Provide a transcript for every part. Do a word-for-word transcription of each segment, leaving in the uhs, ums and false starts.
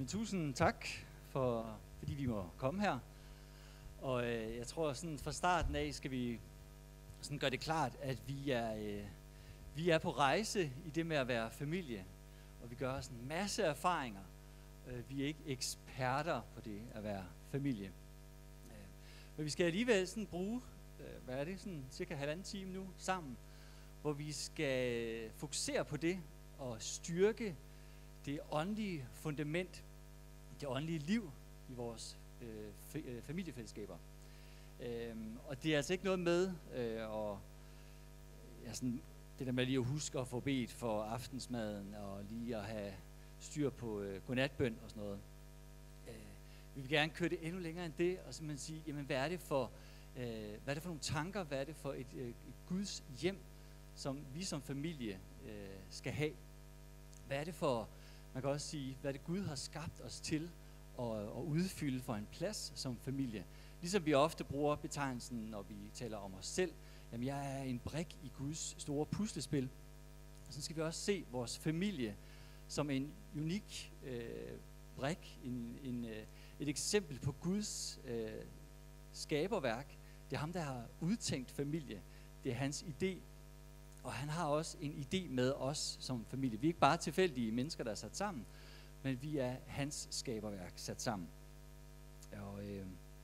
tusind tak, for, fordi vi må komme her. Og øh, jeg tror, sådan fra starten af skal vi sådan gøre det klart, at vi er, øh, vi er på rejse i det med at være familie. Og vi gør os en masse erfaringer. Øh, vi er ikke eksperter på det at være familie. Øh, men vi skal alligevel sådan bruge, øh, hvad er det, sådan cirka halvanden time nu sammen, hvor vi skal fokusere på det og styrke det åndelige fundament, det åndelige liv i vores øh, f- øh, familiefællesskaber. Øhm, og det er altså ikke noget med øh, og, ja, sådan, det der med lige at huske at få bedt for aftensmaden og lige at have styr på øh, godnatbøn og sådan noget. Øh, vi vil gerne køre det endnu længere end det og simpelthen sige, jamen hvad er det for, øh, hvad er det for nogle tanker, hvad er det for et, øh, et Guds hjem, som vi som familie øh, skal have. Hvad er det for, man kan også sige, hvad er det Gud har skabt os til at, at udfylde for en plads som familie. Ligesom vi ofte bruger betegnelsen, når vi taler om os selv, jamen jeg er en brik i Guds store puslespil. Og så skal vi også se vores familie som en unik øh, brik, en, en, øh, et eksempel på Guds øh, skaberværk. Det er ham, der har udtænkt familie. Det er hans idé. Og han har også en idé med os som familie. Vi er ikke bare tilfældige mennesker, der er sat sammen, men vi er hans skaberværk sat sammen. Og øh,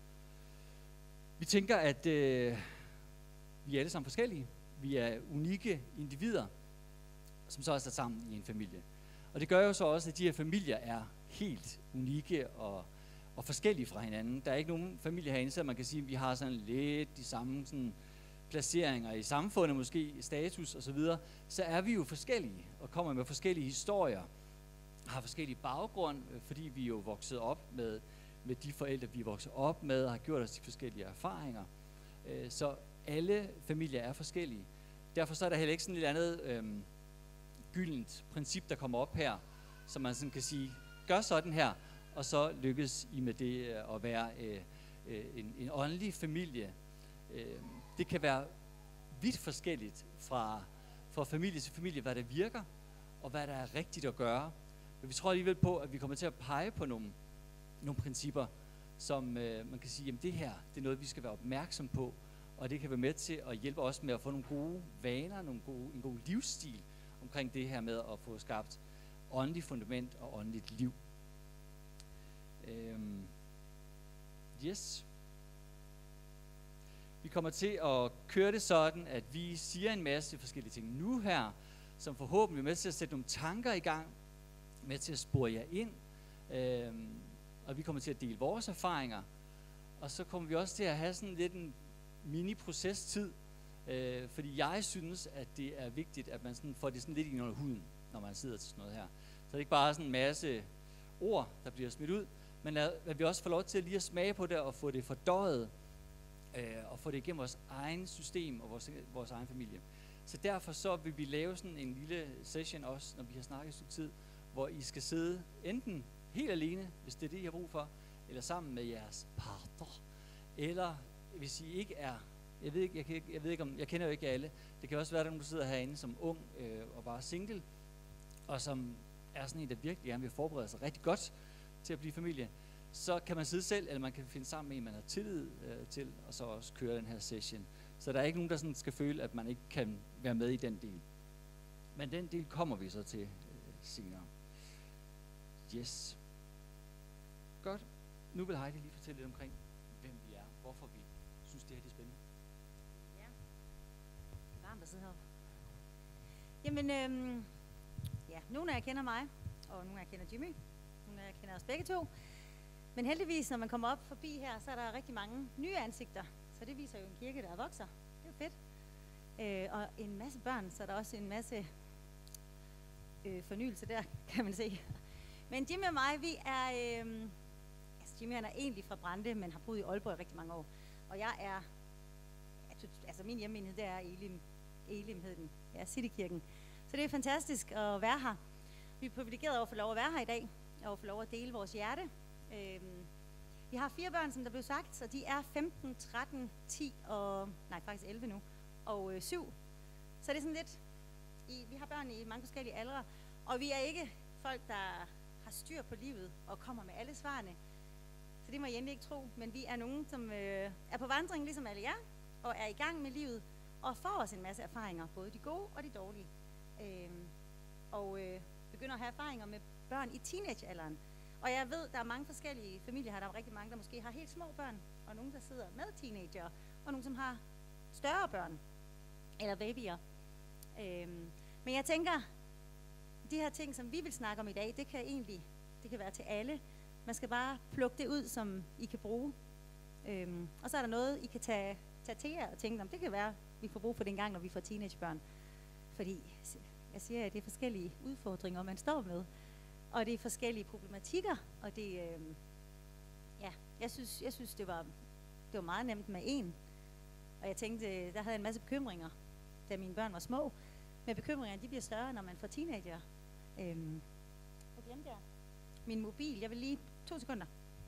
vi tænker, at øh, vi er alle sammen forskellige. Vi er unikke individer, som så er sat sammen i en familie. Og det gør jo så også, at de her familier er helt unikke og, og forskellige fra hinanden. Der er ikke nogen familie herinde, så man kan sige, at vi har sådan lidt de samme sådan, placeringer i samfundet, måske status osv., så, så er vi jo forskellige og kommer med forskellige historier, har forskellige baggrund, fordi vi er jo vokset op med, med de forældre, vi er vokset op med, og har gjort os de forskellige erfaringer. Så alle familier er forskellige. Derfor så er der heller ikke sådan et andet øhm, gyldent princip, der kommer op her, som man sådan kan sige, gør sådan her, og så lykkes I med det at være øh, øh, en, en åndelig familie. Øh, Det kan være vidt forskelligt fra, fra familie til familie, hvad der virker, og hvad der er rigtigt at gøre. Men vi tror alligevel på, at vi kommer til at pege på nogle, nogle principper, som øh, man kan sige, at det her det er noget, vi skal være opmærksom på, og det kan være med til at hjælpe os med at få nogle gode vaner, nogle gode, en god livsstil omkring det her med at få skabt åndeligt fundament og åndeligt liv. Øhm, yes. Vi kommer til at køre det sådan, at vi siger en masse forskellige ting nu her, som forhåbentlig er med til at sætte nogle tanker i gang, med til at spore jer ind, øhm, og vi kommer til at dele vores erfaringer, og så kommer vi også til at have sådan lidt en mini-proces-tid, øh, fordi jeg synes, at det er vigtigt, at man sådan får det sådan lidt ind under huden, når man sidder til sådan noget her. Så det er ikke bare sådan en masse ord, der bliver smidt ud, men at vi også får lov til at lige at smage på det og få det fordøjet, Øh, og få det igennem vores egen system og vores, vores egen familie. Så derfor så vil vi lave sådan en lille session også, når vi har snakket et stykke tid, hvor I skal sidde enten helt alene, hvis det er det, I har brug for, eller sammen med jeres partner, eller hvis I ikke er, jeg ved ikke, jeg, kan, jeg ved ikke om, jeg kender jo ikke alle, det kan også være, at nogen sidder herinde som ung øh, og bare single, og som er sådan en, der virkelig gerne vil forberede sig rigtig godt til at blive familie, så kan man sidde selv, eller man kan finde sammen med en, man har tillid øh, til, og så også køre den her session. Så der er ikke nogen, der sådan skal føle, at man ikke kan være med i den del. Men den del kommer vi så til øh, senere. Yes. Godt. Nu vil Heidi lige fortælle lidt omkring, hvem vi er, hvorfor vi synes, det her det er spændende. Ja, det er varmt at sidde heroppe. Jamen, øhm, ja, nogle af jer kender mig, og nogle af jer kender Jimmy. Nogle af jer kender os begge to. Men heldigvis, når man kommer op forbi her, så er der rigtig mange nye ansigter. Så det viser jo en kirke, der vokser. Det er jo fedt. Øh, og en masse børn, så er der også en masse øh, fornyelse der, kan man se. Men Jimmy og mig, vi er... Øh, altså Jimmy han er egentlig fra Brande, men har boet i Aalborg i rigtig mange år. Og jeg er... Altså min hjemmenighed, det er Elim. Elim hed den. Ja, Citykirken. Så det er fantastisk at være her. Vi er privilegerede over at få lov at være her i dag. Og at få lov at dele vores hjerte. Øhm, vi har fire børn, som der blev sagt, så de er femten, tretten, ti og, nej faktisk elleve nu, og øh, syv. Så det er sådan lidt, i, vi har børn i mange forskellige aldre, og vi er ikke folk, der har styr på livet og kommer med alle svarene. Så det må I endelig ikke tro, men vi er nogen, som øh, er på vandring, ligesom alle jer, og er i gang med livet, og får os en masse erfaringer, både de gode og de dårlige. Øh, og øh, begynder at have erfaringer med børn i teenagealderen. Og jeg ved, der er mange forskellige familier her. Der er rigtig mange, der måske har helt små børn, og nogen, der sidder med teenager, og nogen, som har større børn, eller babyer. Øhm, men jeg tænker, de her ting, som vi vil snakke om i dag, det kan egentlig, det kan være til alle. Man skal bare plukke det ud, som I kan bruge. Øhm, og så er der noget, I kan tage, tage til jer og tænke, om det kan være, vi får brug for det en gang, når vi får teenagebørn. Fordi jeg siger, at det er forskellige udfordringer, man står med. Og det er forskellige problematikker, og det, øh, ja, jeg synes, jeg synes det, var, det var meget nemt med en. Og jeg tænkte, der havde jeg en masse bekymringer, da mine børn var små. Men bekymringerne, de bliver større, når man får teenager. Øhm, jeg glemte jeg. Min mobil, jeg vil lige, to sekunder.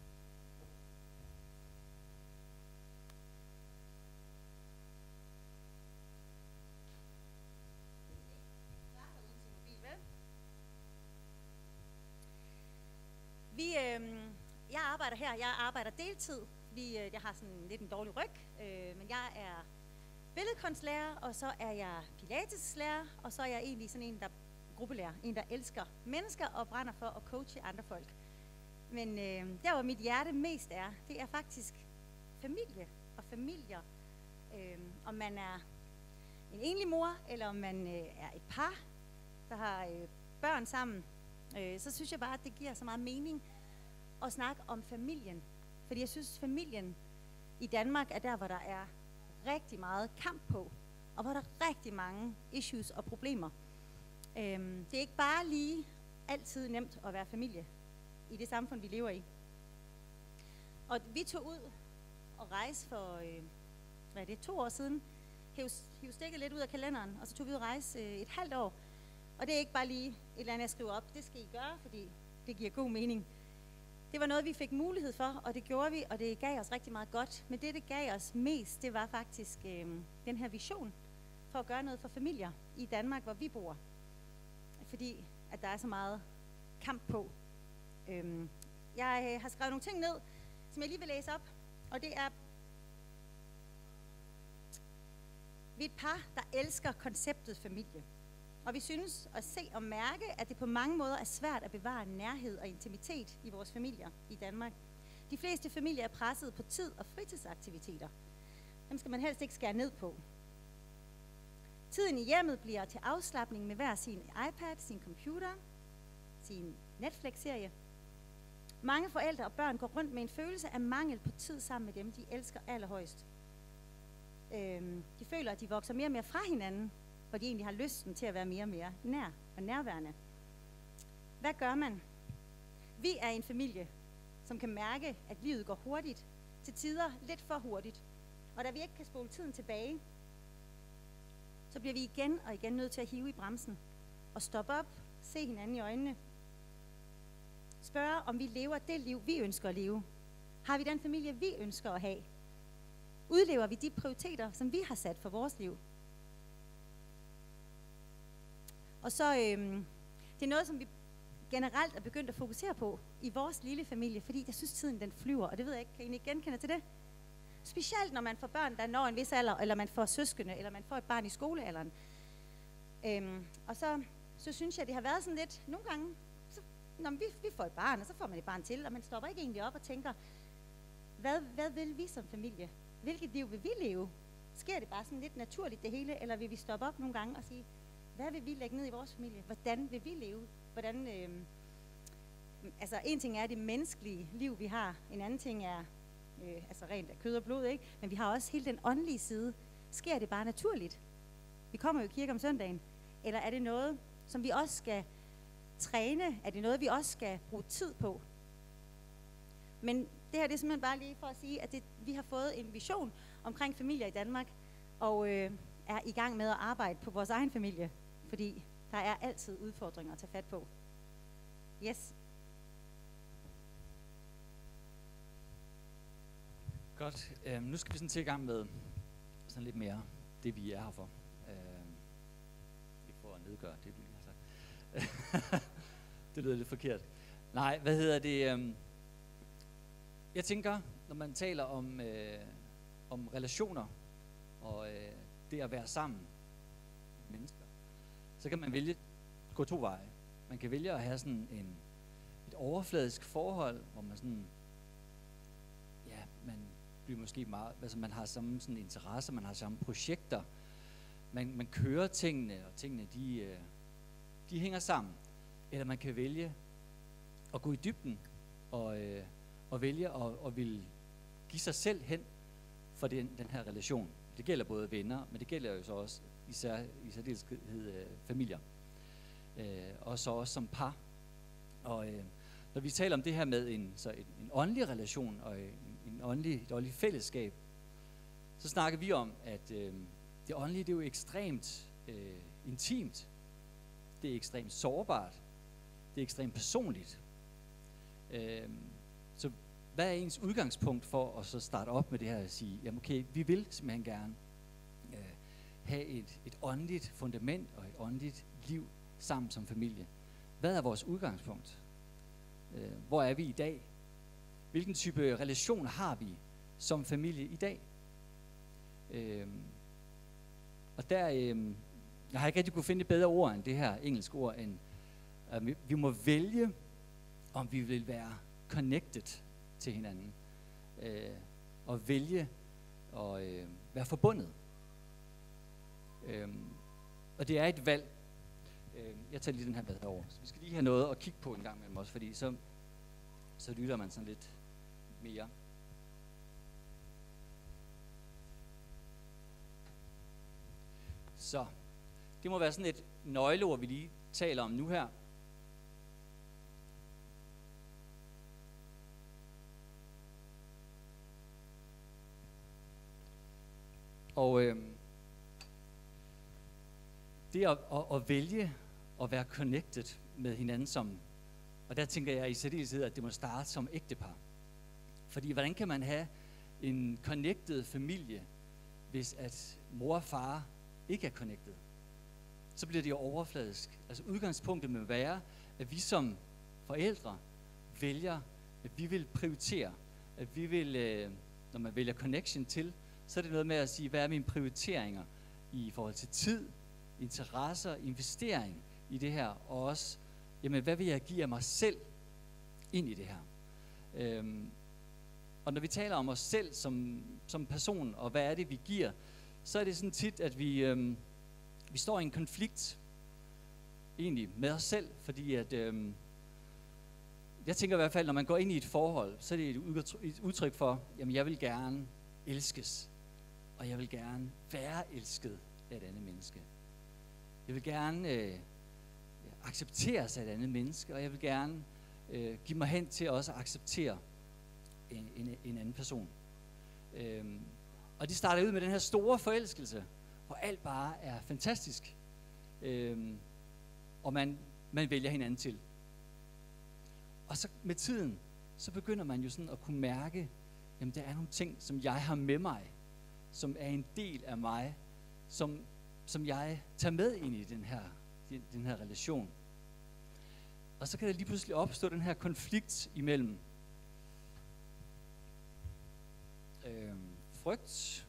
Vi, øh, jeg arbejder her, jeg arbejder deltid, fordi øh, jeg har sådan lidt en dårlig ryg, øh, men jeg er billedkunstlærer, og så er jeg pilateslærer, og så er jeg egentlig sådan en, der gruppelærer, en, der elsker mennesker og brænder for at coache andre folk. Men øh, der, hvor mit hjerte mest er, det er faktisk familie og familier. Øh, om man er en enlig mor, eller om man øh, er et par, der har øh, børn sammen, øh, så synes jeg bare, at det giver så meget mening at snakke om familien. Fordi jeg synes, familien i Danmark er der, hvor der er rigtig meget kamp på, og hvor der er rigtig mange issues og problemer. Øhm, det er ikke bare lige altid nemt at være familie i det samfund, vi lever i. Og vi tog ud og rejse for, øh, hvad er det, to år siden, hæv, hæv stikket lidt ud af kalenderen, og så tog vi ud og rejse øh, et halvt år. Og det er ikke bare lige et eller andet, jeg skriver op, det skal I gøre, fordi det giver god mening. Det var noget, vi fik mulighed for, og det gjorde vi, og det gav os rigtig meget godt. Men det, det gav os mest, det var faktisk øh, den her vision for at gøre noget for familier i Danmark, hvor vi bor. Fordi at der er så meget kamp på. Øhm, jeg øh, har skrevet nogle ting ned, som jeg lige vil læse op, og det er, vi er et par, der elsker konceptet familie. Og vi synes at se og mærke, at det på mange måder er svært at bevare nærhed og intimitet i vores familier i Danmark. De fleste familier er presset på tid og fritidsaktiviteter. Dem skal man helst ikke skære ned på. Tiden i hjemmet bliver til afslapning med hver sin iPad, sin computer, sin Netflix-serie. Mange forældre og børn går rundt med en følelse af mangel på tid sammen med dem, de elsker allerhøjst. Øhm, de føler, at de vokser mere og mere fra hinanden, hvor de egentlig har lysten til at være mere og mere nær og nærværende. Hvad gør man? Vi er en familie, som kan mærke, at livet går hurtigt, til tider lidt for hurtigt. Og da vi ikke kan spole tiden tilbage, så bliver vi igen og igen nødt til at hive i bremsen og stoppe op, se hinanden i øjnene. Spørge, om vi lever det liv, vi ønsker at leve. Har vi den familie, vi ønsker at have? Udlever vi de prioriteter, som vi har sat for vores liv? Og så, øhm, det er noget, som vi generelt er begyndt at fokusere på i vores lille familie, fordi jeg synes, tiden den flyver, og det ved jeg ikke, kan I genkende til det? Specielt når man får børn, der når en vis alder, eller man får søskende, eller man får et barn i skolealderen. Øhm, og så, så synes jeg, det har været sådan lidt, nogle gange, så, når vi, vi får et barn, og så får man et barn til, og man stopper ikke egentlig op og tænker, hvad, hvad vil vi som familie? Hvilket liv vil vi leve? Sker det bare sådan lidt naturligt det hele, eller vil vi stoppe op nogle gange og sige, hvad vil vi lægge ned i vores familie? Hvordan vil vi leve? Hvordan, øh, altså en ting er det menneskelige liv, vi har. En anden ting er øh, altså rent af kød og blod, ikke? Men vi har også hele den åndelige side. Sker det bare naturligt? Vi kommer jo i kirke om søndagen. Eller er det noget, som vi også skal træne? Er det noget, vi også skal bruge tid på? Men det her det er simpelthen bare lige for at sige, at det, vi har fået en vision omkring familier i Danmark, og øh, er i gang med at arbejde på vores egen familie, fordi der er altid udfordringer at tage fat på. Yes. Godt. Øhm, nu skal vi sådan til i gang med sådan lidt mere det, vi er her for. Øhm, ikke for at nedgøre det, du lige har sagt. Det lyder lidt forkert. Nej, hvad hedder det? øhm, Jeg tænker, når man taler om, øh, om relationer og øh, det at være sammen med mennesker, så kan man vælge at gå to veje. Man kan vælge at have sådan en, et overfladisk forhold, hvor man sådan, ja, man bliver måske meget, altså man har samme sådan interesser, man har samme projekter, man, man kører tingene, og tingene de, øh, de hænger sammen. Eller man kan vælge at gå i dybden og, øh, og vælge at og vil give sig selv hen for den, den her relation. Det gælder både venner, men det gælder jo så også især i særdeleshed øh, familier. Øh, og så også som par. Og øh, når vi taler om det her med en, så en, en åndelig relation og en, en åndelig, et åndeligt fællesskab, så snakker vi om, at øh, det åndelige det er jo ekstremt øh, intimt. Det er ekstremt sårbart. Det er ekstremt personligt. Øh, så hvad er ens udgangspunkt for at så starte op med det her og sige, jamen okay, vi vil simpelthen gerne øh, have et, et åndeligt fundament og et åndeligt liv sammen som familie. Hvad er vores udgangspunkt? Øh, hvor er vi i dag? Hvilken type relationer har vi som familie i dag? Øh, og der, øh, jeg har ikke rigtig kunne finde et bedre ord end det her engelske ord, end at vi, vi må vælge, om vi vil være connected til hinanden. Øh, og vælge at øh, være forbundet. Øh, og det er et valg. Øh, jeg tager lige den her blad herover. Så vi skal lige have noget at kigge på en gang imellem også, fordi så, så lytter man sådan lidt mere. Så det må være sådan et nøgleord, vi lige taler om nu her. Og øh, det at, at, at vælge at være connected med hinanden som, og der tænker jeg i særdeleshed, at det må starte som ægtepar. Fordi hvordan kan man have en connected familie, hvis at mor og far ikke er connected? Så bliver det jo overfladisk. Altså udgangspunktet må være, at vi som forældre vælger, at vi vil prioritere, at vi vil, øh, når man vælger connection til, så er det noget med at sige, hvad er mine prioriteringer i forhold til tid, interesser, investering i det her, og også, jamen, hvad vil jeg give af mig selv ind i det her? Øhm, og når vi taler om os selv som, som person, og hvad er det, vi giver, så er det sådan tit, at vi, øhm, vi står i en konflikt egentlig med os selv, fordi at, øhm, jeg tænker i hvert fald, når man går ind i et forhold, så er det et udtryk, et udtryk for, jamen jeg vil gerne elskes, og jeg vil gerne være elsket af et andet menneske. Jeg vil gerne øh, accepteres af et andet menneske, og jeg vil gerne øh, give mig hen til også at acceptere en, en, en anden person. Øhm, og det starter ud med den her store forelskelse, hvor alt bare er fantastisk, øhm, og man, man vælger hinanden til. Og så med tiden, så begynder man jo sådan at kunne mærke, jamen der er nogle ting, som jeg har med mig, som er en del af mig, som, som jeg tager med ind i den her, den, den her relation. Og så kan der lige pludselig opstå den her konflikt imellem øh, frygt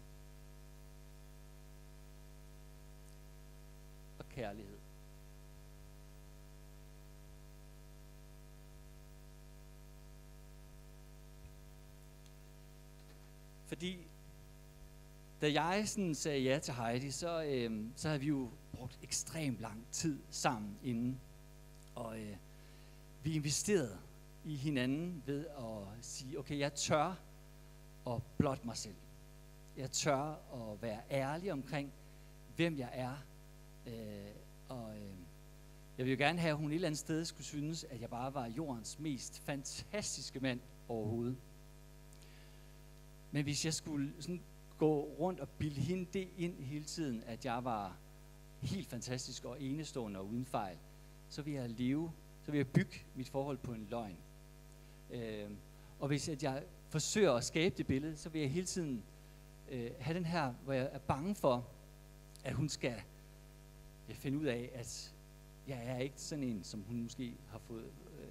og kærlighed. Fordi da jeg sådan sagde ja til Heidi, så, øh, så havde vi jo brugt ekstremt lang tid sammen inden. Og øh, vi investerede i hinanden ved at sige, okay, jeg tør at blotte mig selv. Jeg tør at være ærlig omkring, hvem jeg er. Øh, og øh, jeg vil jo gerne have, at hun et eller andet sted skulle synes, at jeg bare var jordens mest fantastiske mand overhovedet. Men hvis jeg skulle sådan gå rundt og bilde hende det ind hele tiden, at jeg var helt fantastisk og enestående og uden fejl, så vil jeg leve, så vil jeg bygge mit forhold på en løgn. Øh, og hvis at jeg forsøger at skabe det billede, så vil jeg hele tiden øh, have den her, hvor jeg er bange for, at hun skal ja, finde ud af, at jeg er ikke sådan en, som hun måske har fået, øh, har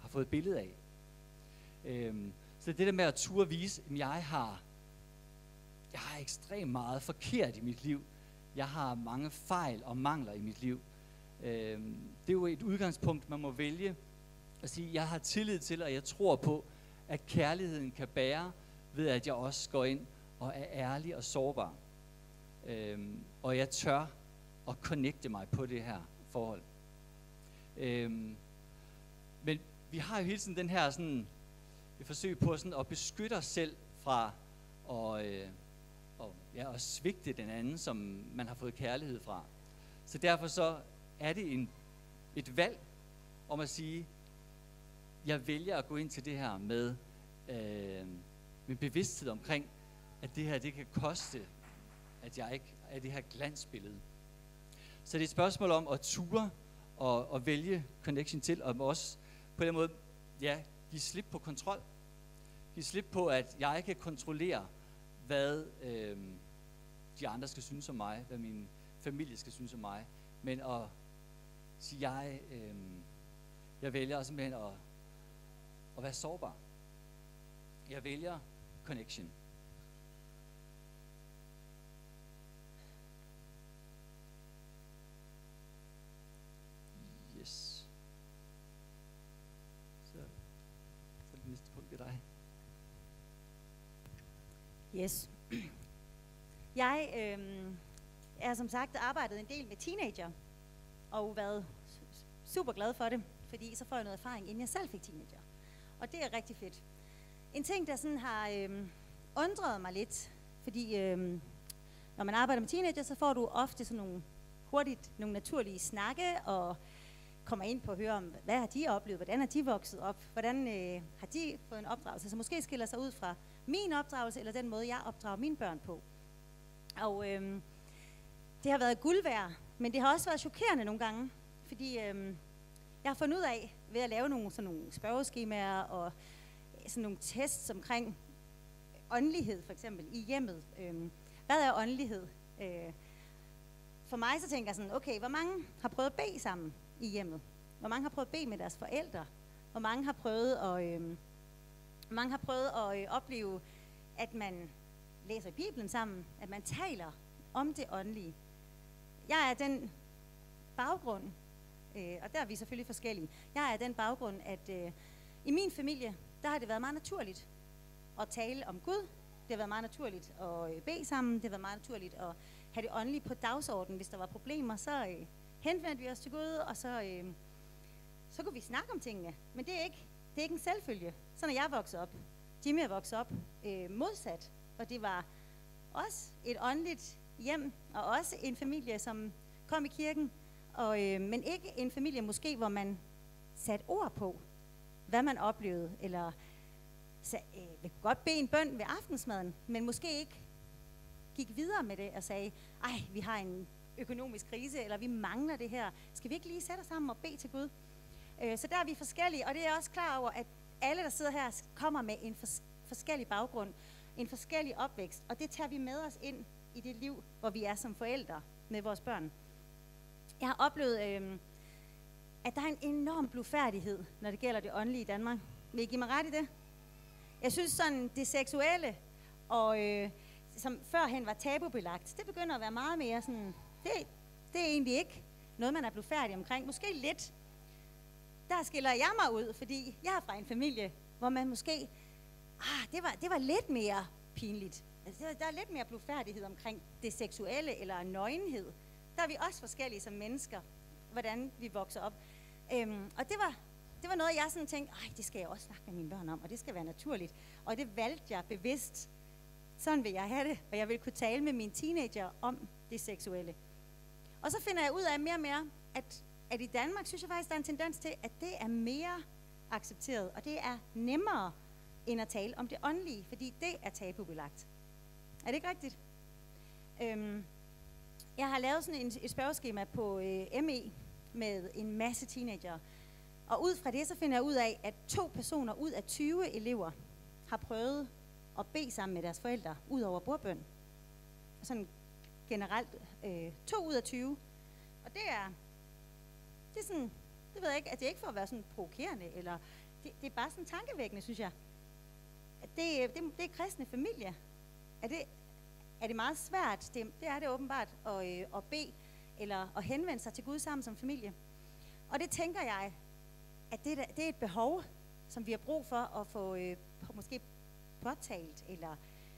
har fået et billede af. Øhm, så det der med at turde vise, at jeg har, jeg har ekstremt meget forkert i mit liv. Jeg har mange fejl og mangler i mit liv. Øhm, det er jo et udgangspunkt, man må vælge at sige, jeg har tillid til, og jeg tror på, at kærligheden kan bære, ved at jeg også går ind og er ærlig og sårbar. Øhm, og jeg tør at connecte mig på det her forhold. Øhm, men vi har jo hele tiden den her sådan, et forsøg på sådan at beskytte os selv fra at, øh, og, ja, at svigte den anden, som man har fået kærlighed fra. Så derfor så er det en, et valg om at sige, jeg vælger at gå ind til det her med, øh, med bevidsthed omkring, at det her det kan koste, at jeg ikke er det her glansbillede. Så det er et spørgsmål om at ture og, og vælge connection til, og også på den måde, ja, give slip på kontrol. Give slip på, at jeg kan kontrollere, hvad øh, de andre skal synes om mig, hvad min familie skal synes om mig, men at sige, jeg, øh, jeg vælger simpelthen at, at være sårbar. Jeg vælger connection. Yes. Så, så det næste punkt er dig. Yes. Jeg øh, er som sagt arbejdet en del med teenager, og været super glad for det, fordi så får jeg noget erfaring, inden jeg selv fik teenager. Og det er rigtig fedt. En ting, der sådan har øh, undret mig lidt, fordi øh, når man arbejder med teenager, så får du ofte sådan nogle hurtigt, nogle naturlige snakke, og kommer ind på at høre om, hvad har de oplevet, hvordan er de vokset op, hvordan øh, har de fået en opdragelse, så måske skiller sig ud fra min opdragelse, eller den måde, jeg opdrager mine børn på. Og øh, det har været guld værd, men det har også været chokerende nogle gange, fordi øh, jeg har fundet ud af, ved at lave nogle, sådan nogle spørgeskemaer og sådan nogle tests omkring åndelighed, for eksempel, i hjemmet. Øh, hvad er åndelighed? Øh, for mig så tænker jeg sådan, okay, hvor mange har prøvet at bede sammen i hjemmet? Hvor mange har prøvet at bede med deres forældre? Hvor mange har prøvet at, øh, hvor mange har prøvet at øh, opleve, at man læser Bibelen sammen, at man taler om det åndelige? Jeg er den baggrund, øh, og der er vi selvfølgelig forskellige. Jeg er den baggrund, at øh, i min familie, der har det været meget naturligt at tale om Gud. Det har været meget naturligt at øh, bede sammen. Det har været meget naturligt at have det åndelige på dagsordenen. Hvis der var problemer, så øh, henvendte vi os til Gud, og så, øh, så kunne vi snakke om tingene. Men det er ikke, det er ikke en selvfølge. Sådan er jeg vokset op. Jimmy er vokset op øh, modsat, og det var også et åndeligt hjem, og også en familie, som kom i kirken, og, øh, men ikke en familie måske, hvor man satte ord på, hvad man oplevede, eller så, øh, vi kunne godt bede en bøn ved aftensmaden, men måske ikke gik videre med det og sagde, ej, vi har en økonomisk krise, eller vi mangler det her. Skal vi ikke lige sætte os sammen og bede til Gud? Øh, så der er vi forskellige, og det er jeg også klar over, at alle, der sidder her, kommer med en fors- forskellig baggrund, en forskellig opvækst, og det tager vi med os ind i det liv, hvor vi er som forældre med vores børn. Jeg har oplevet, øh, at der er en enorm blufærdighed, når det gælder det åndelige i Danmark. Vil I give mig ret i det? Jeg synes sådan, det seksuelle, og øh, som førhen var tabubelagt, det begynder at være meget mere sådan, det, det er egentlig ikke noget, man er blufærdig omkring. Måske lidt. Der skiller jeg mig ud, fordi jeg er fra en familie, hvor man måske, ah, det var, det var lidt mere pinligt. Altså, der er lidt mere blufærdighed omkring det seksuelle eller nøgenhed. Der er vi også forskellige som mennesker, hvordan vi vokser op. Øhm, og det var, det var noget, jeg sådan tænkte, ej, det skal jeg også snakke med mine børn om, og det skal være naturligt. Og det valgte jeg bevidst. Sådan vil jeg have det, og jeg vil kunne tale med mine teenager om det seksuelle. Og så finder jeg ud af mere og mere, at, at i Danmark synes jeg faktisk, der er en tendens til, at det er mere accepteret, og det er nemmere end at tale om det åndelige, fordi det er tabubelagt. Er det ikke rigtigt? Øhm, jeg har lavet sådan en, et spørgeskema på øh, M E med en masse teenager, og ud fra det så finder jeg ud af, at to personer ud af tyve elever har prøvet at bede sammen med deres forældre, ud over bordbøn. Sådan generelt øh, to ud af tyve. Og det er, det er sådan, det ved jeg ikke, at det er ikke for at være sådan provokerende, eller det, det er bare sådan tankevækkende, synes jeg. At det, det, det er kristne familie. Er det, er det meget svært? Det, det er det åbenbart at, øh, at bede eller at henvende sig til Gud sammen som familie. Og det tænker jeg, at det, det er et behov, som vi har brug for at få øh, måske påtalt eller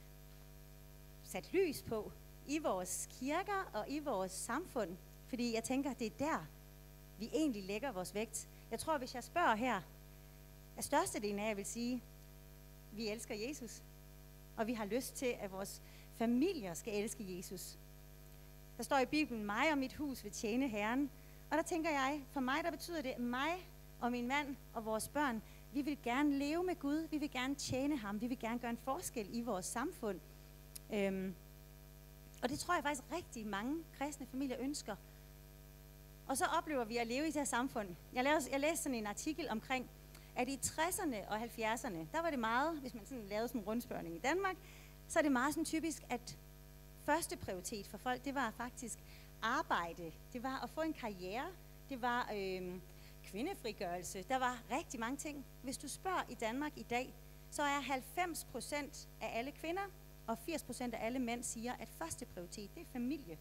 sat lys på i vores kirker og i vores samfund. Fordi jeg tænker, det er der, vi egentlig lægger vores vægt. Jeg tror, hvis jeg spørger her, er størstedelen af, jeg vil sige, vi elsker Jesus, og vi har lyst til, at vores familier skal elske Jesus. Der står i Bibelen, mig og mit hus vil tjene Herren. Og der tænker jeg, for mig der betyder det, mig og min mand og vores børn, vi vil gerne leve med Gud, vi vil gerne tjene ham, vi vil gerne gøre en forskel i vores samfund. Øhm, og det tror jeg faktisk rigtig mange kristne familier ønsker. Og så oplever vi at leve i det her samfund. Jeg læste, jeg læste sådan en artikel omkring, at i tresserne og halvfjerdserne, der var det meget, hvis man sådan lavede sådan en rundspørgning i Danmark, så er det meget sådan typisk, at første prioritet for folk, det var faktisk arbejde, det var at få en karriere, det var øh, kvindefrigørelse, der var rigtig mange ting. Hvis du spørger i Danmark i dag, så er halvfems procent af alle kvinder og firs procent af alle mænd siger, at første prioritet, det er familie.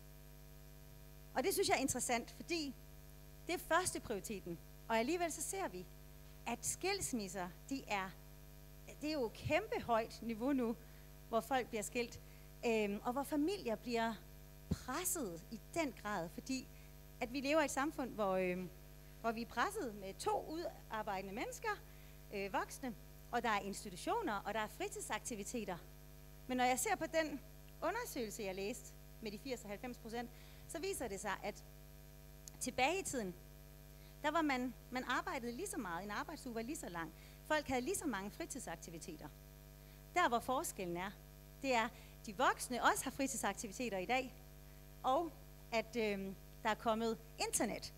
Og det synes jeg er interessant, fordi det er første prioriteten, og alligevel så ser vi, at skilsmisser, de er, det er jo kæmpe højt niveau nu, hvor folk bliver skilt, øhm, og hvor familier bliver presset i den grad, fordi at vi lever i et samfund, hvor, øhm, hvor vi er presset med to udarbejdende mennesker, øh, voksne, og der er institutioner, og der er fritidsaktiviteter. Men når jeg ser på den undersøgelse, jeg læste med de firs til halvfems procent, så viser det sig, at tilbage i tiden, der var man, man arbejdede lige så meget, en arbejdsuge var lige så lang. Folk havde lige så mange fritidsaktiviteter. Der, hvor forskellen er, det er, de voksne også har fritidsaktiviteter i dag, og at øh, der er kommet internet,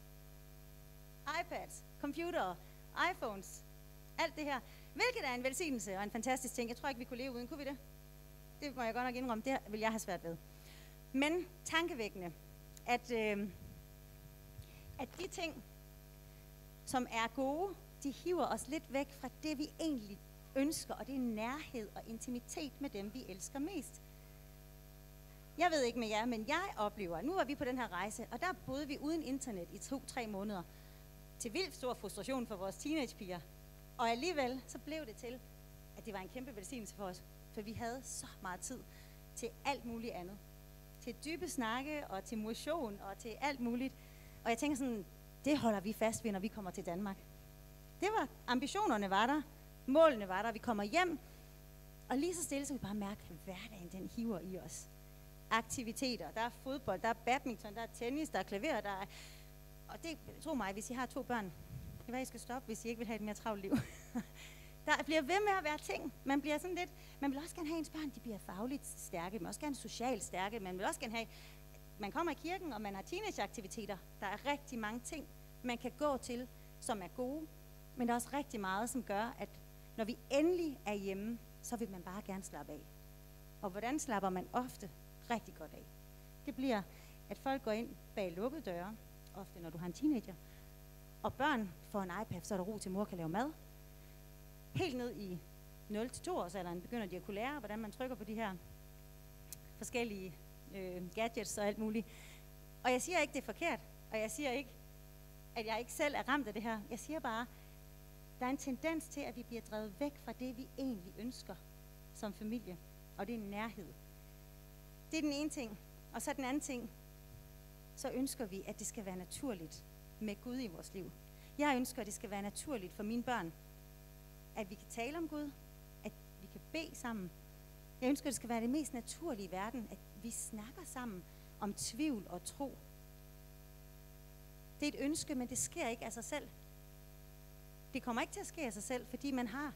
iPads, computere, iPhones, alt det her, hvilket er en velsignelse og en fantastisk ting. Jeg tror ikke, vi kunne leve uden, kunne vi det? Det må jeg godt nok indrømme, det vil jeg have svært ved. Men tankevækkende, at, øh, at de ting, som er gode, de hiver os lidt væk fra det, vi egentlig ønsker, og det er nærhed og intimitet med dem, vi elsker mest. Jeg ved ikke med jer, men jeg oplever, nu er vi på den her rejse, og der boede vi uden internet i to-tre måneder, til vildt stor frustration for vores teenagepiger. Og alligevel, så blev det til, at det var en kæmpe velsignelse for os, for vi havde så meget tid til alt muligt andet. Til dybe snakke, og til motion, og til alt muligt. Og jeg tænker sådan, det holder vi fast ved, når vi kommer til Danmark. Det var, ambitionerne var der, målene var der, vi kommer hjem, og lige så stille, så vi bare mærke, at hverdagen den hiver i os. Aktiviteter, der er fodbold, der er badminton, der er tennis, der er klaver, der er... Og det, tro mig, hvis I har to børn, det er hvad I skal stoppe, hvis I ikke vil have et mere travlt liv. Der bliver ved med at være ting. Man bliver sådan lidt, man vil også gerne have ens børn, de bliver fagligt stærke, man vil også gerne socialt stærke, man vil også gerne have, man kommer i kirken, og man har teenageaktiviteter. Der er rigtig mange ting, man kan gå til, som er gode, men der er også rigtig meget, som gør, at når vi endelig er hjemme, så vil man bare gerne slappe af. Og hvordan slapper man ofte rigtig godt af? Det bliver, at folk går ind bag lukkede døre, ofte når du har en teenager, og børn får en iPad, så er der ro til, mor kan lave mad. Helt ned i nul til to års alderen begynder de at kunne lære, hvordan man trykker på de her forskellige øh, gadgets og alt muligt. Og jeg siger ikke, det er forkert, og jeg siger ikke, at jeg ikke selv er ramt af det her. Jeg siger bare, der er en tendens til, at vi bliver drevet væk fra det, vi egentlig ønsker som familie, og det er nærhed. Det er den ene ting. Og så den anden ting, så ønsker vi, at det skal være naturligt med Gud i vores liv. Jeg ønsker, at det skal være naturligt for mine børn, at vi kan tale om Gud, at vi kan bede sammen. Jeg ønsker, at det skal være det mest naturlige i verden, at vi snakker sammen om tvivl og tro. Det er et ønske, men det sker ikke af sig selv. Det kommer ikke til at ske af sig selv, fordi man har...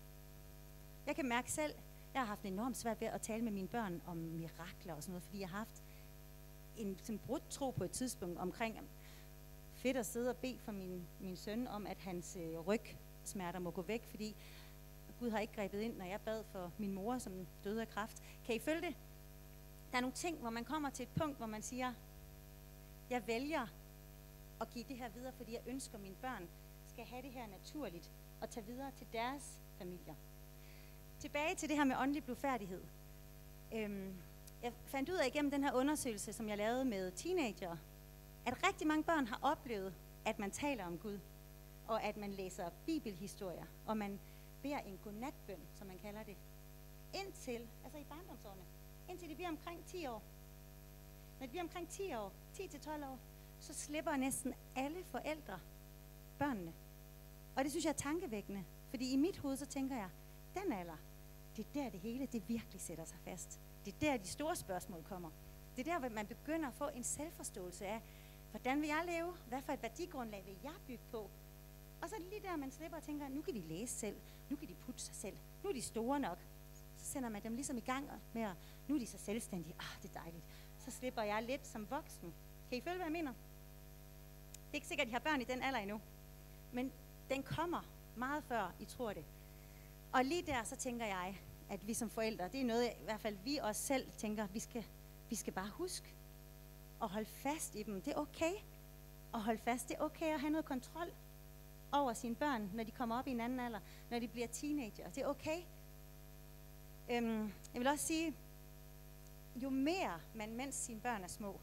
Jeg kan mærke selv, jeg har haft enormt svært ved at tale med mine børn om mirakler og sådan noget, fordi jeg har haft en sådan brudt tro på et tidspunkt omkring fedt at sidde og bede for min, min søn om, at hans øh, rygsmerter må gå væk, fordi Gud har ikke grebet ind, når jeg bad for min mor, som døde af kræft. Kan I følge det? Der er nogle ting, hvor man kommer til et punkt, hvor man siger, jeg vælger at give det her videre, fordi jeg ønsker, at mine børn skal have det her naturligt. og tage videre til deres familier. Tilbage til det her med åndelig blufærdighed. Øhm, jeg fandt ud af igennem den her undersøgelse, som jeg lavede med teenager, at rigtig mange børn har oplevet, at man taler om Gud, og at man læser bibelhistorier, og man beder en godnatbøn, som man kalder det, indtil, altså i barndomsårene, indtil de bliver omkring ti år. Når de bliver omkring ti år, ti til tolv år, så slipper næsten alle forældre børnene. Og det synes jeg er tankevækkende, fordi i mit hoved så tænker jeg, den alder, det er der det hele, det virkelig sætter sig fast. Det er der de store spørgsmål kommer. Det er der, hvor man begynder at få en selvforståelse af, hvordan vil jeg leve? Hvad for et værdigrundlag vil jeg bygge på? Og så er det lige der, man slipper og tænker, nu kan de læse selv, nu kan de putte sig selv, nu er de store nok. Så sender man dem ligesom i gang med at, nu er de så selvstændige, ah, det er dejligt. Så slipper jeg lidt som voksen. Kan I følge, hvad jeg mener? Det er ikke sikkert, at I har børn i den alder endnu, men den kommer meget før, I tror det. Og lige der, så tænker jeg, at vi som forældre, det er noget, i hvert fald vi os selv tænker, vi skal, vi skal bare huske at holde fast i dem. Det er okay at holde fast. Det er okay at have noget kontrol over sine børn, når de kommer op i en anden alder, når de bliver teenager. Det er okay. Øhm, jeg vil også sige, jo mere man, mens sine børn er små,